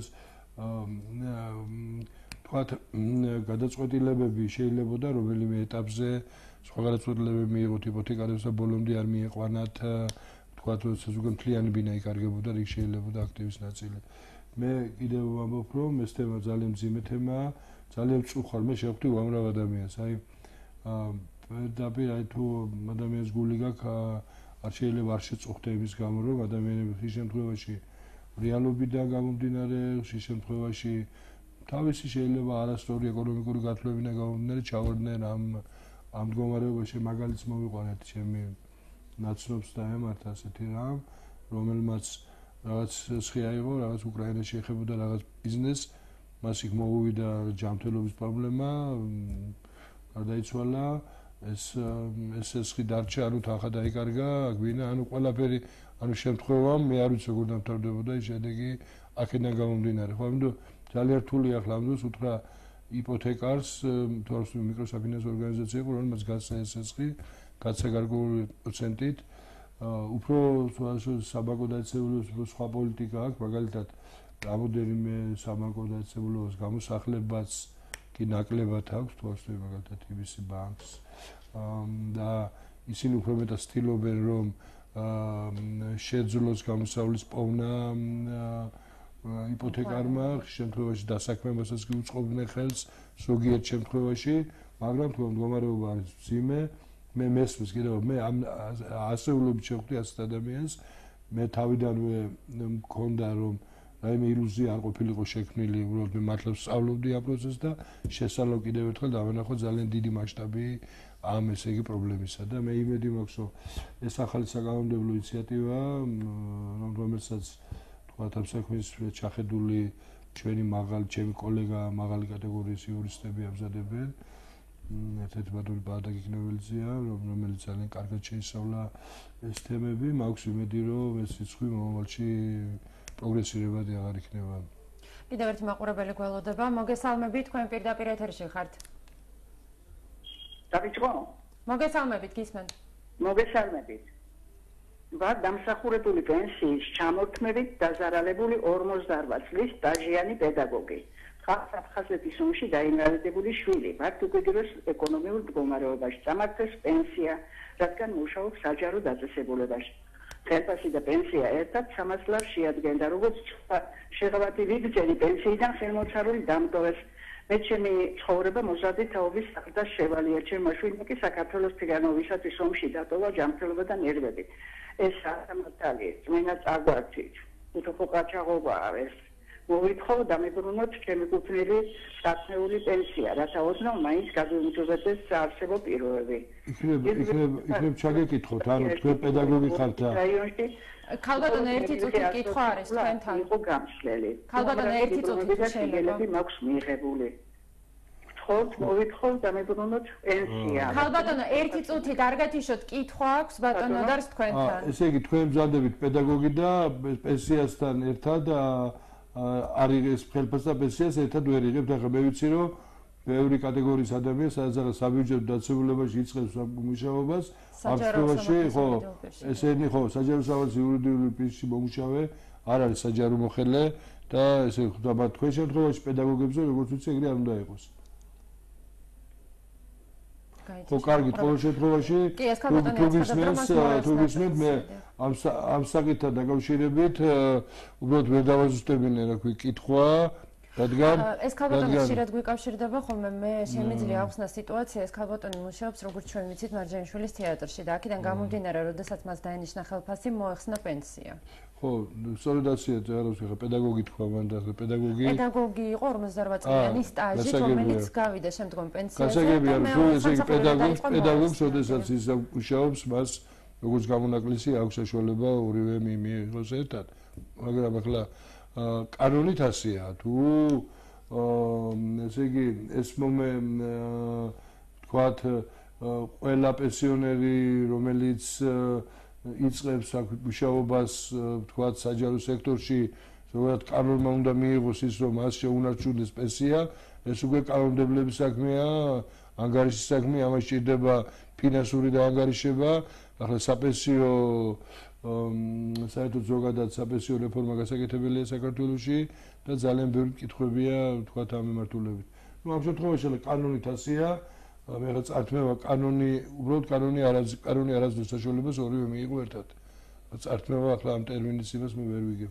თქვათ გადაწყვეტილებები შეიძლებოდა რომელიმე ეტაპზე სხვა გადაწყვეტილებები მიიღოთ იპოთეკარებს და ბოლომდე არ მიიყვანათ თქვათ როცა ზოგადად მთლიანი ბინა იკარგებოდა იქ შეიძლებოდა აქტივის ნაწილი. მე კიდევ ვამბობ რომ ეს თემა ძალიან მძიმე თემაა, ძალიან მწუხარ მე შევხვდი უამრავ ადამიანს. აი პირდაპირ აი თუ ადამიანის გული გაქვს არ შეიძლება არ შეწუხდე იმის გამო რომ ადამიანები ხშირ შემთხვევაში რეალობიდან გამომდინარე, ხშირ შემთხვევაში თავისი შეიძლება არასწორი ეკონომიკური გათვლებიდან გამომდინარე ჩავარდნენ ამ მდგომარეობაში. მაგალითს მოვიყვანეთ ჩემი ნაცნობს და ემართა ასეთი რამ, რომელმაც რაღაც სხი აიღო, რაღაც უკრაინაში ეხებოდა რაღაც ბიზნესს, მას იქ მოუვიდა ჯანმრთელობის პრობლემა, გარდაიცვალა, ეს სხი დარჩა, ანუ თანხა დაიკარგა, გვინა, ანუ ყველაფერი, ანუ შემთხვევა მე არ ვიცი როგორ დამთავრდებოდა ის შედეგი აქედან გამომდინარე. ხო, ამიტომ ძალიან რთული ახლა ამ დროს უთხრა იპოთეკარს, თორემ მიკროსაფინანსო ორგანიზაცია იყო, რომელმაც გასცა ეს სხი, გასცა გარკვეული პროცენტით. უფრო საბანკო დაწესებულებებს სხვა პოლიტიკა აქვს, მაგალითად რამოდენიმე საბანკო დაწესებულებას გამოსახლებაც კი ნაკლებად აქვს, თუ ასე მაგალითად TBC ბანკს და ისინი უფრო მეტად ცდილობენ რომ შეძლოს გამოსავლის პოვნა იპოთეკარმა, შემთხვევაში დასაქმებასაც კი უწყობდნენ ხელს ზოგიერთ შემთხვევაში, მაგრამ თუ მდგომარეობა არის მძიმე, მე მესმის კიდევ მე ამ ასეულობით შევხვდი ასეთ ადამიანს, მე თავიდანვე მქონდა რომ რაიმე ილუზია არ ყოფილიყო შექმნილი, უბრალოდ მე მართლაც სწავლობდი ამ პროცესს და შესალო კიდევ ერთხელ დავანახო ძალიან დიდი მასშტაბი ამ ესე იგი პრობლემისა და მე იმედი მაქვს რომ ეს ახალი საკანონმდებლო ინიციატივა რომელსაც თქვათ ამ საქმის ჩახედული ჩემი კოლეგა მაღალი კატეგორიის იურისტები ამზადებენ ერთ-ერთი ბატონი ბადაგიკნეველიძეა რომელიც ძალიან კარგად შეისწავლა ეს თემები მაქვს იმედი რომ ეს რიცხვი მომავალში პროგრესირებადი აღარ იქნება. კიდევ ერთი მაყურებელი გველოდება, მოგესალმებით, თქვენ პირდაპირ ეთერში ხართ. დავიწყო? მოგესალმებით, გისმენთ. მოგესალმებით. ვარ დამსახურებული პენსიის ჩამორთმევით დაზარალებული 48 წლის სტაჟიანი პედაგოგი. ხალხ-აფხაზეთის ომში დაინვალიდებული შვილი. ვართ უკიდურეს ეკონომიურ მდგომარეობაში. წამართეს პენსია, რადგან მუშაობ საჯარო დაწესებულებაში. ხელფასი და პენსია ერთად 300 ლარს შეადგენდა, როგორც შეღავათი ვიგრძელი პენსიიდან ხელმოწერული დამტოვეს. მე ჩემი ცხოვრება მოზარდი თაობის საყდა შევალია, ჩემმა შვილმა კი საქართველოს თირანოვისათვის ომში დატოვა ჯანმრთელობა და ნერვები. ეს სამართალია, წმენა წაგვართით. უთო ყაჩაღობაა ეს. მოვითხოვ დამებრუნოთ ჩემი კუთვნილი სათნეული პენსია, რათა ოდნავ მაინც გადაუმჯობესდეს საარსებო პირობები. იქნებ ჩაგეკითხოთ, ანუ თქვენ პედაგოგი ხართ და ქალბატონო ერთი წუთი კითხვა არის თქვენთან. იყო გამშლელი. ქალბატონო ერთი წუთი შეიძლება მაქვს მიიღებული. ვთხოვთ, მოვითხოვ დამებრუნოთ პენსია. ქალბატონო ერთი წუთი კარგათიშოთ კითხვა აქვს ბატონო დარს თქვენთან. ესე იგი თქვენ მზადებით პედაგოგი და პენსიასთან ერთად არის ეს ხელფასი და პენსიას ერთად ვერ იღებთ. ახლა მე ვიცი რომ ბევრი კატეგორიის ადამიანს სადაც საბიუჯეტო დაწესებულებაში იწყებს მუშაობას, ამ შემთხვევაში ხო ესენი ხო საჯარო სავალის იურიდიული პირში მომუშავე არ არის საჯარო მოხელე და ესე ხდება თქვენ შემთხვევაში პედაგოგებზე როგორც ვიცი ეგრე არ უნდა იყოს. ხო კარგი, ყოველ შემთხვევაში თუ გისმენთ მე ამ საკითხთან დაკავშირებით უბრალოდ ვერ დავაზუსტებინე რა ქვია კითხვა ეს ქალბატონი ხშირად გვიკავშირდება ხოლმე მე შემიძლია ახსნა სიტუაცია ეს ქალბატონი მუშაობს როგორც ჩვენ ვიცით მარჯანიშვილის თეატრში და აქედან გამომდინარე როდესაც მას დაენიშნა ხელფასი მოეხსნა პენსია ხო სწორედ ასეა ზაროს ხა პედაგოგი თქვა მან და პედაგოგი იყო 58 წლიანი სტაჟით რომელიც გავიდა შემდგომ პენსიაზე გასაგებია რომ ესე იგი პედაგოგს როდესაც ის მუშაობს მას როგორც გამონაკლისი აქვს საშუალება ორივე მიიღოს ერთად მაგრამ ახლა კანონით ასეა თუ ესე იგი ეს თქვათ ყველა პენსიონერი რომელიც იწყებს მუშაობას თქვათ საჯარო სექტორში ზოგადად კანონმა უნდა მიიღოს ის რომ მას შეუნარჩუნდეს პენსია ეს უკვე კანონმდებლების საქმეა ანგარიშის საქმე ამას სჭირდება ფინანსური დაანგარიშება ახლა საპენსიო საერთოდ ზოგადად საპენსიო რეფორმა გასაკეთებელია საქართველოში და ძალიან ბევრი კითხვებია თქვათ ამ მიმართულებით ну ამ შემთხვევაში კანონით ასეა მე რაც ართმევა კანონი უბრალოდ კანონი არასდროს საშუალებას ორივე მიიღო ერთად ართმევა ახლა ამ ტერმინის იმას მე ვერ ვიგებ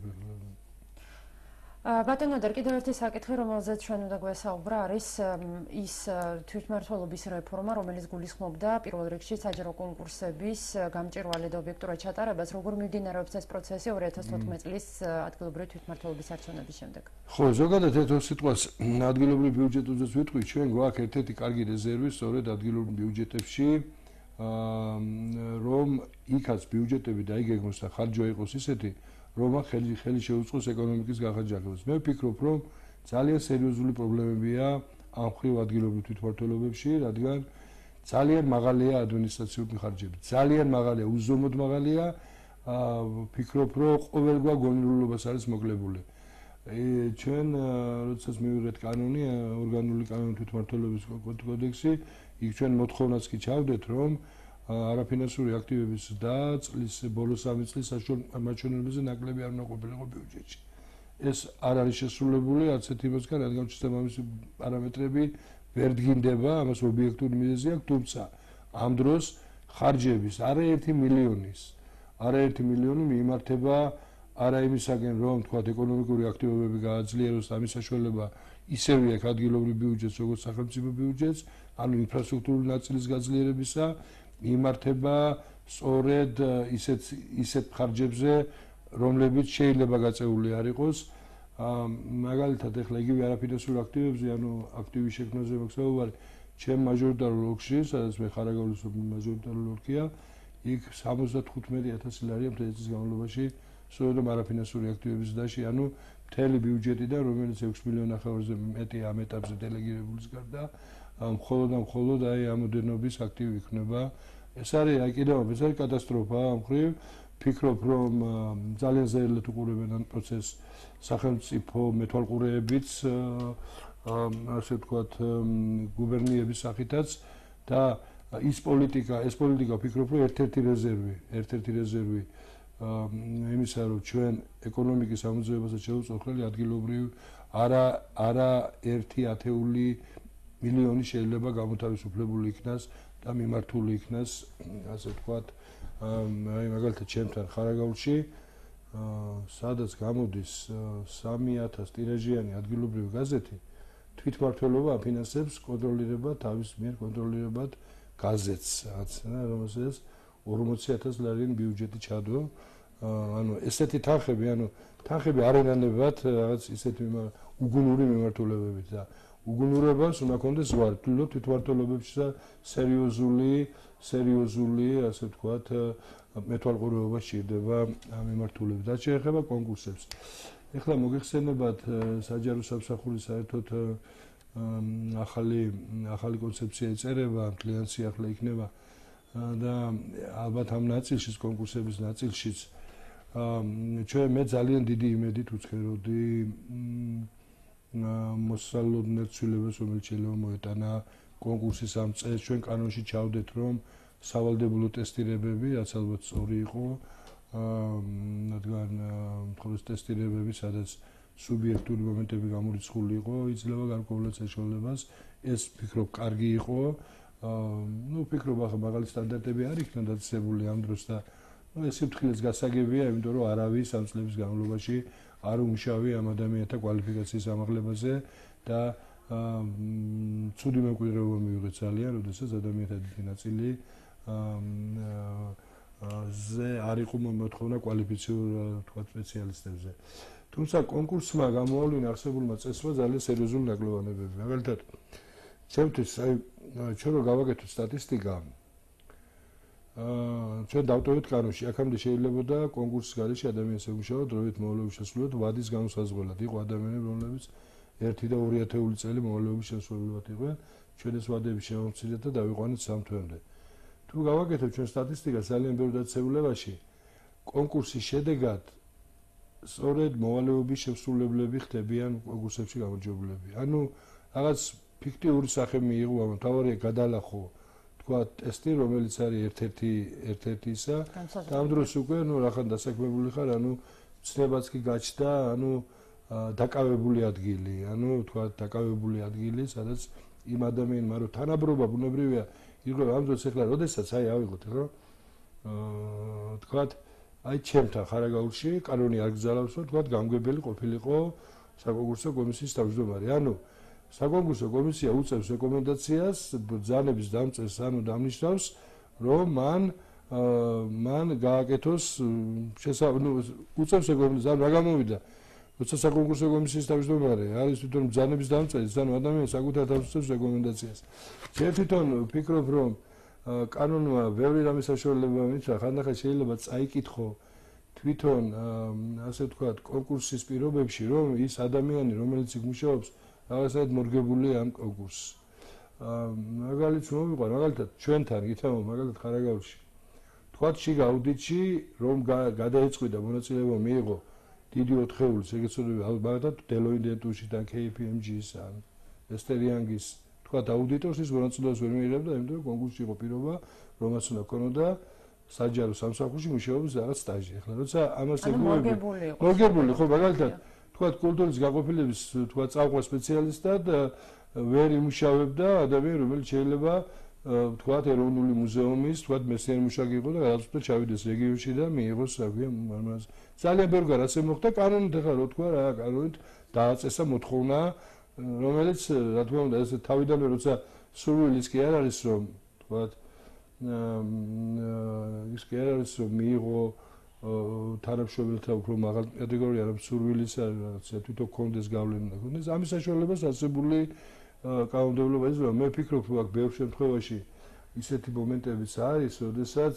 ბატონო და კიდევ ერთი საკითხი რომელზეც ჩვენ უნდა გვესაუბრა არის ის თვითმმართველობის რეფორმა რომელიც გულისხმობდა პირველ რიგში საჯარო კონკურსების გამჭვირვალე და ობიექტურად ჩატარებას როგორ მიმდინარეობს ეს პროცესი 2014 წლის ადგილობრივი თვითმმართველობის არჩევნების შემდეგ ხო ზოგადად ერთ სიტყვას ადგილობრივი ბიუჯეტებზეც ვიტყვი ჩვენ გვაქვს ერთ-ერთი კარგი რეზერვი სწორედ ადგილობრივ ბიუჯეტებში რომ იქაც ბიუჯეტები დაიგეგმოს და ხარჯვა იყოს ისეთი რომ ხელი შეუწყოს ეკონომიკის გახარჯახებას. მე ვფიქრობ, რომ ძალიან სერიოზული პრობლემებია ამ ხრივ ადგილობრივ თვითმმართველობებში, რადგან ძალიან მაღალია ადმინისტრაციული ხარჯები. ძალიან მაღალია, უზომოდ მაღალია. ვფიქრობ, რომ ყოველგვარ გონივრულობას არის მოკლებული. ჩვენ როდესაც მივიღეთ კანონი, ორგანული კანონი თვითმმართველობის კოდექსი, იქ ჩვენ მოთხოვნაც კი ჩავდეთ, რომ არაფინანსური აქტივების და წლის ბოლო 3 წლის მაჩვენებელზე ნაკლები არ უნდა ყოფილიყო ბიუჯეტში. ეს არ არის შესრულებული არც ერთ იმასგან, რადგან შესაბამისი პარამეტრები ვერ დგინდება, ამას ობიექტური მიზეზი აქვს, თუმცა ამ დროს ხარჯების არაერთი მილიონი მიიმართება არა იმისაგან, რომ თქვათ ეკონომიკური აქტივობები გააძლიეროს და ამის საშუალება ისევე აქვს ადგილობრივ ბიუჯეტს, როგორც სახელმწიფო ბიუჯეტს, ანუ ინფრასტრუქტურული ნაწილის გაძლიერებისა იმართება სწორედ ისეთ ხარჯებზე, რომლებიც შეიძლება გაწეული არ იყოს. მაგალითად, ახლა იგივე არაფინანსური აქტივებზე, ანუ აქტივის შექმნაზე მოგსაუბარი, ჩემ მაჟორიტარულ ოლქში, სადაც მე ხარაგაულის მაჟორიტარული ოლქია, იქ 75,000 ლარია მთელი წლის განმავლობაში, სწორედ არაფინანსური აქტივების დაში, ანუ მთელი ბიუჯეტიდან, რომელიც 6 მილიონ ნახევრზე მეტი ამ ეტაპზე დელეგირებულის გარდა, მხოლოდ აი ამოდენობის აქტივი იქნება. ეს არის აი კიდევ ეს არის კატასტროფა ამ ხრივ. ვფიქრობ, რომ ძალიან ზეელად უყურებენ ამ პროცესს სახელმწიფო მეთვალყურეებიც, ასე ვთქვათ, გუბერნიების სახითაც და ეს პოლიტიკა ვფიქრობ, რომ ერთ-ერთი რეზერვი იმისა, რომ ჩვენ ეკონომიკის ამოძრავებასაც შევუწყოთ ხელი ადგილობრივ არა 1 მილიონი შეიძლება გამოთავისუფლებული იქნას და მიმართული იქნას, ასე ვთქვათ, აი მაგალითად ჩემთან ხარაგაულში, სადაც გამოდის 3000 ტირაჟიანი ადგილობრივი გაზეთი, თვითმმართველობა აფინანსებს თავის მიერ კონტროლირებად გაზეთს, რომელსაც 40,000 ლარიანი ბიუჯეტი ჩადო. ანუ ესეთი თანხები არ ენანებათ რაღაც ისეთი უგუნური მიმართულებებით და უგუნურებას უნდა კონდეს ზღვარი თვითმმართველობებში და სერიოზული, ასე ვთქვათ, მეთვალყურეობა სჭირდება ამ მიმართულებით. რაც შეეხება კონკურსებს. ეხლა მოგეხსენებათ საჯარო სამსახური საერთოდ ახალი კონცეფცია იწერება, მთლიანი სიახლე იქნება და ალბათ ამ ნაწილშიც კონკურსების ნაწილშიც მე ძალიან დიდი იმედით ვცხოვრობდი მოსალოდნელ ცვლილებას, რომელიც შეიძლება მოეტანა კონკურსის ამ წელს. ჩვენ კანონში ჩავდეთ, რომ სავალდებულო ტესტირებები, რაც ალბათ სწორი იყო, რადგან მხოლოდ ტესტირებები, სადაც სუბიექტური მომენტები გამორიცხული იყო, იძლევა გარკვეულად საშუალებას. ეს ვფიქრობ, კარგი იყო. ვფიქრობ, ახლა მაღალი სტანდარტები არ იქნა დაწესებული ამ დროს და ეს სიფრთხილეს გასაგებია, იმიტომ რომ არავის ამ წლების განმავლობაში არ უმუშავია ამ ადამიანთა კვალიფიკაციის ამაღლებაზე და ცუდი მემკვიდრეობა მივიღეთ ძალიან, როდესაც ადამიანთა დიდი ნაწილი ზე არ იყო მოთხოვნა კვალიფიციურ თქვა სპეციალისტებზე. თუმცა კონკურსმა გამოავლინა არსებულმა წესმა ძალიან სერიოზული ნაკლებობები. მაგალითად, ჩემთვის ჩვენ რო გავაკეთოთ სტატისტიკა, ჩვენ დავტოვეთ კანონში, აქამდე შეიძლებოდა კონკურსის გარეშე ადამიანს ემუშავა დროებით მოვალეობის შესრულებად ვადის განსაზღვრად. იყო ადამიანები, რომლებიც 1 და 2 ათეული წელი მოვალეობის შესრულებად იყვნენ, ჩვენ ეს ვადები შევამცირეთ და დავიყვანეთ 3 თვემდე. თუ გავაკეთოთ ჩვენ სტატისტიკას ძალიან ბევრ დაწესებულებაში, კონკურსის შედეგად სწორედ მოვალეობის შესრულებლები ხდებიან კონკურსებში გამარჯვებულები. ანუ რაღაც ფიქტიური სახე მიიღო, ამ თავარია გადალახო თქვა ტესტი, რომელიც არის ერთ-ერთი ისა და ამ დროს უკვე რახან დასაქმებული ხარ, ცნებაც კი გაჩნდა, დაკავებული ადგილი, თქვა დაკავებული ადგილი, სადაც იმ ადამიანმა რო თანაბრობა ბუნებრივია იღო ამ დროს ახლა როდესაც ავიღოთ ხო თქვა აი ჩემთან ხარაგაულში კანონი არ გზალავს რომ თქვა გამგებელი ყოფილიყო საკონკურსო კომისიის თავმჯდომარე. საკონკურსო კომისია უწევს რეკომენდაციას ბრძანების დამწეს, დამნიშნავს რომ მან გააკეთოს უწევს რეკომენდაციას, რა გამოვიდა როცა საკონკურსო კომისიის თავმჯდომარე არის თვითონ ბრძანების დამწეს, ადამიანს საკუთარ თავს უწევს რეკომენდაციას. მე თვითონ ვფიქრობ რომ კანონმა ბევრი რამე საშუალება მისცა, ხანდახან შეიძლება წაიკითხო თვითონ ასე ვთქვათ კონკურსის პირობებში რომ ის ადამიანი რომელიც იქ მუშაობს რაღაცად მორგებულია ამ კონკურსს. მაგალითს მოვიყვან, მაგალითად ჩვენთან გითხრათ მაგალითად ხარაგაულში. თქვათ შიგ აუდიტში რომ გადაეწყვიტა მონაწილეობა მიიღო დიდი 4-ეულის, ეგეც წოდდება მაგალითად დელოიდენტუში და KPMG-ის ან ესტერიანგის თქვათ აუდიტორს ის მონაწილეობას ვერ მიიღებდა, იმიტომ რომ კონკურსში იყო პირობა, რომაც უნდა ქონოდა საჯარო სამსახურში მუშაობის რაღაც სტაჟი. ახლა როცა ამას მორგებული ხო მაგალითად თქვათ კულტურის გაყოფილების თქვათ წავყვა სპეციალისტად ვერ იმუშავებდა ადამიანი რომელიც შეიძლება თქვათ ეროვნული მუზეუმის თქვათ მეცნიერი მუშაკი იყო და რაღაც უფრო ჩავიდეს რეგიონში და მიიღოს საქმე ამას ძალიან ბევრგან ასე მოხდა კანონით ახლა რო თქვა რა კანონით დააწესა მოთხოვნა რომელიც რა თქმა უნდა ეს თავიდანვე როცა სურვილის კი არ არის რომ თქვათ ის კი არ არის რომ მიიღო თანამშრომელთა უფრო მაღალ კატეგორია რომ სურვილის რაღაცა თვითონ კონდეს გავლენა და კონდეს ამის საშუალებას არსებული კანონმდებლობა ის რომ მე ვფიქრობ რომ აქ ბევრ შემთხვევაში ისეთი მომენტებიც არის, როდესაც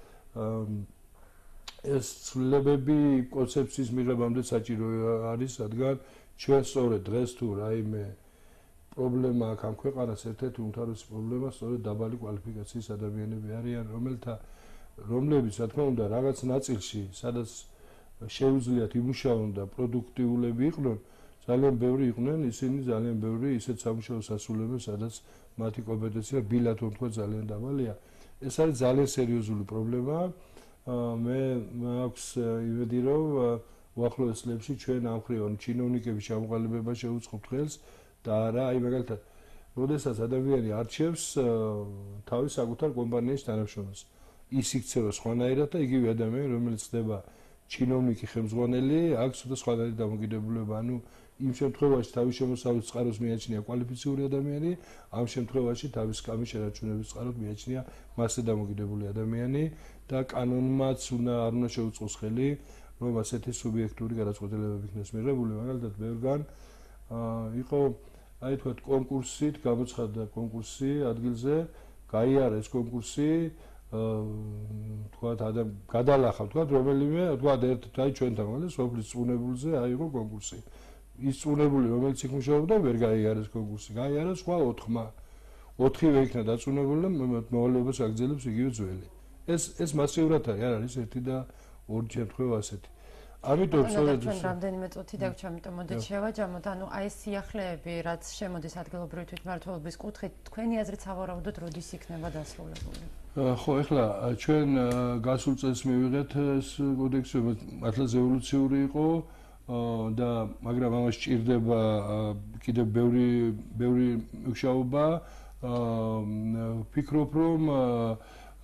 ეს ცვლილებები კონცეფციის მიღებამდე საჭირო არის, რადგან ჩვენ სწორედ დღეს თუ რაიმე პრობლემა აქვს ამ ქვეყანას ერთ-ერთი უმთავრესი პრობლემა სწორედ დაბალი კვალიფიკაციის ადამიანები არიან, რომლებიც რა თქმა უნდა რაღაც ნაწილში, სადაც შეუძლიათ იმუშაონ და პროდუქტიულები იყვნენ, ძალიან ბევრი იყვნენ, ისინი ძალიან ბევრი ისეთ სამუშაოს ასრულებენ, სადაც მათი კომპეტენცია ბილათონ თქვა ძალიან დაბალია. ეს არის ძალიან სერიოზული პრობლემა. მე მაქვს იმედი რომ უახლოეს წლებში ჩვენ ამ ხრივ ჩინოვნიკების ჩამოყალიბება შევუწყობთ ხელს და არა აი მაგალითად, როდესაც ადამიანი არჩევს თავის საკუთარ კომპანიის თანამშრომელს, ის იქცევა სხვანაირად და იგივე ადამიანი, რომელიც ხდება ჩინოვნიკი ხელმძღვანელი, აქვს ცოტა სხვანაირი დამოკიდებულება, იმ შემთხვევაში თავის შემოსავლის წყაროს მიაჩნია კვალიფიციური ადამიანი, ამ შემთხვევაში თავის კამის შენარჩუნების წყაროს მიაჩნია მასზე დამოკიდებული ადამიანი და კანონმაც არ უნდა შეუწყოს ხელი, რომ ასეთი სუბიექტური გადაწყვეტილებები იქნას მიღებული. მაგალითად, ბევრგან იყო აი თქვათ კონკურსით, გამოცხადდა კონკურსი ადგილზე, გაიარა ეს კონკურსი, თქვათ გადალახა, თქვათ რომელიმე, თქვათ აი ჩვენთან მაგალითად სოფლის წუნებულზე აიღო კონკურსი. ის წუნებული რომელიც იქ მუშაობდა ვერ გაიარეს კონკურსი, გაიარა სხვა 4-მა. 4-ვე იქნა დაწუნებული და მოვალეობას აგრძელებს იგივე ძველი. ეს მასიურად არის, არ არის ერთი და ორი შემთხვევა ასეთი. ამიტომ სწორედ ჩვენ რამდენიმე წუთი დაგვრჩა, ამიტომ მოდით შევაჯამოთ, აი ეს სიახლეები, რაც შემოდის ადგილობრივი თვითმმართველობის კუთხით, თქვენი აზრით სავარაუდოდ როდის იქნება დასრულებული? ხო, ეხლა ჩვენ გასულ წელს მივიღეთ ეს კოდექსი, მართლაც ევოლუციური იყო და მაგრამ ამას სჭირდება კიდევ ბევრი მუშაობა. ვფიქრობ რომ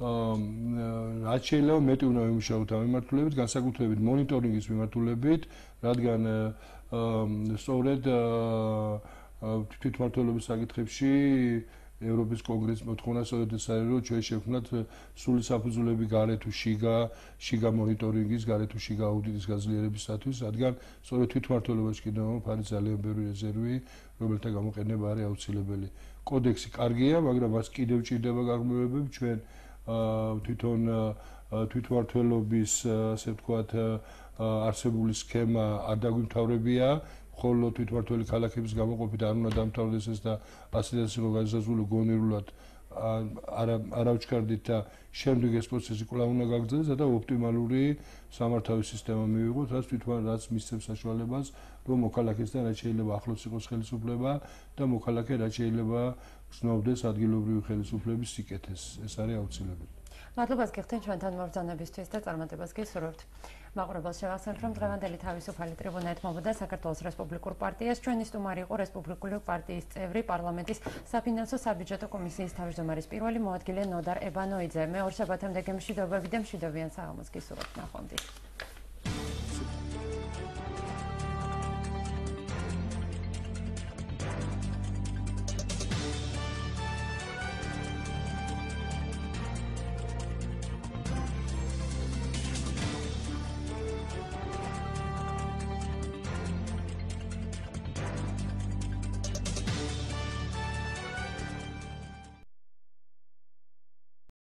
რაც შეიძლება მეტი უნდა ვიმუშაოთ ამ მიმართულებით, განსაკუთრებით მონიტორინგის მიმართულებით, რადგან სწორედ თვითმმართველობის საკითხებში ევროპის კონგრესის მოთხოვნა სწორედ ეს არის, რომ ჩვენ შევქმნათ სრული საფუძვლები გარეთ თუ შიგა მონიტორინგის, გარეთ თუ შიგა აუდიტის გაძლიერებისათვის, რადგან სწორედ თვითმმართველობაში კიდევ არის ძალიან ბევრი რეზერვი, რომელთა გამოყენება არის აუცილებელი. კოდექსი კარგია, მაგრამ მას კიდევ ჭირდება გაგმირებები ჩვენ თვითონ თვითმმართველობის ასე ვთქვათ არსებული სქემა არ დაგვიმთავრებია, ხოლო თვითმმართველი ქალაქების გამოყოფით არ უნდა დამთავრდეს ეს და ასეთ იყო განსაზღვრული გონივრულად არ ავჩქარდით და შემდეგ ეს პროცესი კვლავ უნდა გაგრძელდეს და ოპტიმალური სამართავის სისტემა მივიღოთ, რაც მისცემს საშუალებას, რომ მოქალაქესთან რაც შეიძლება ახლოს იყოს ხელისუფლება და მოქალაქე რაც შეიძლება გრძნობდეს ადგილობრივი ხელისუფლების სიკეთეს. ეს არის აუცილებელი. მადლობას გიხდით ჩვენთან მობრძანებისთვის და წარმატებას გისურვებთ. მაყურებელს შევახსენებთ, რომ დღევანდელი თავისუფალი ტრიბუნა ეთმობოდა საქართველოს რესპუბლიკურ პარტიას. ჩვენი სტუმარი იყო რესპუბლიკური პარტიის წევრი, პარლამენტის საფინანსო საბიუჯეტო კომისიის თავმჯდომარის პირველი მოადგილე ნოდარ ებანოიძე. მე ორ შაბათამდე გემშვიდობები და მშვიდობიან საღამოს გისურვებთ. ნახვამდის.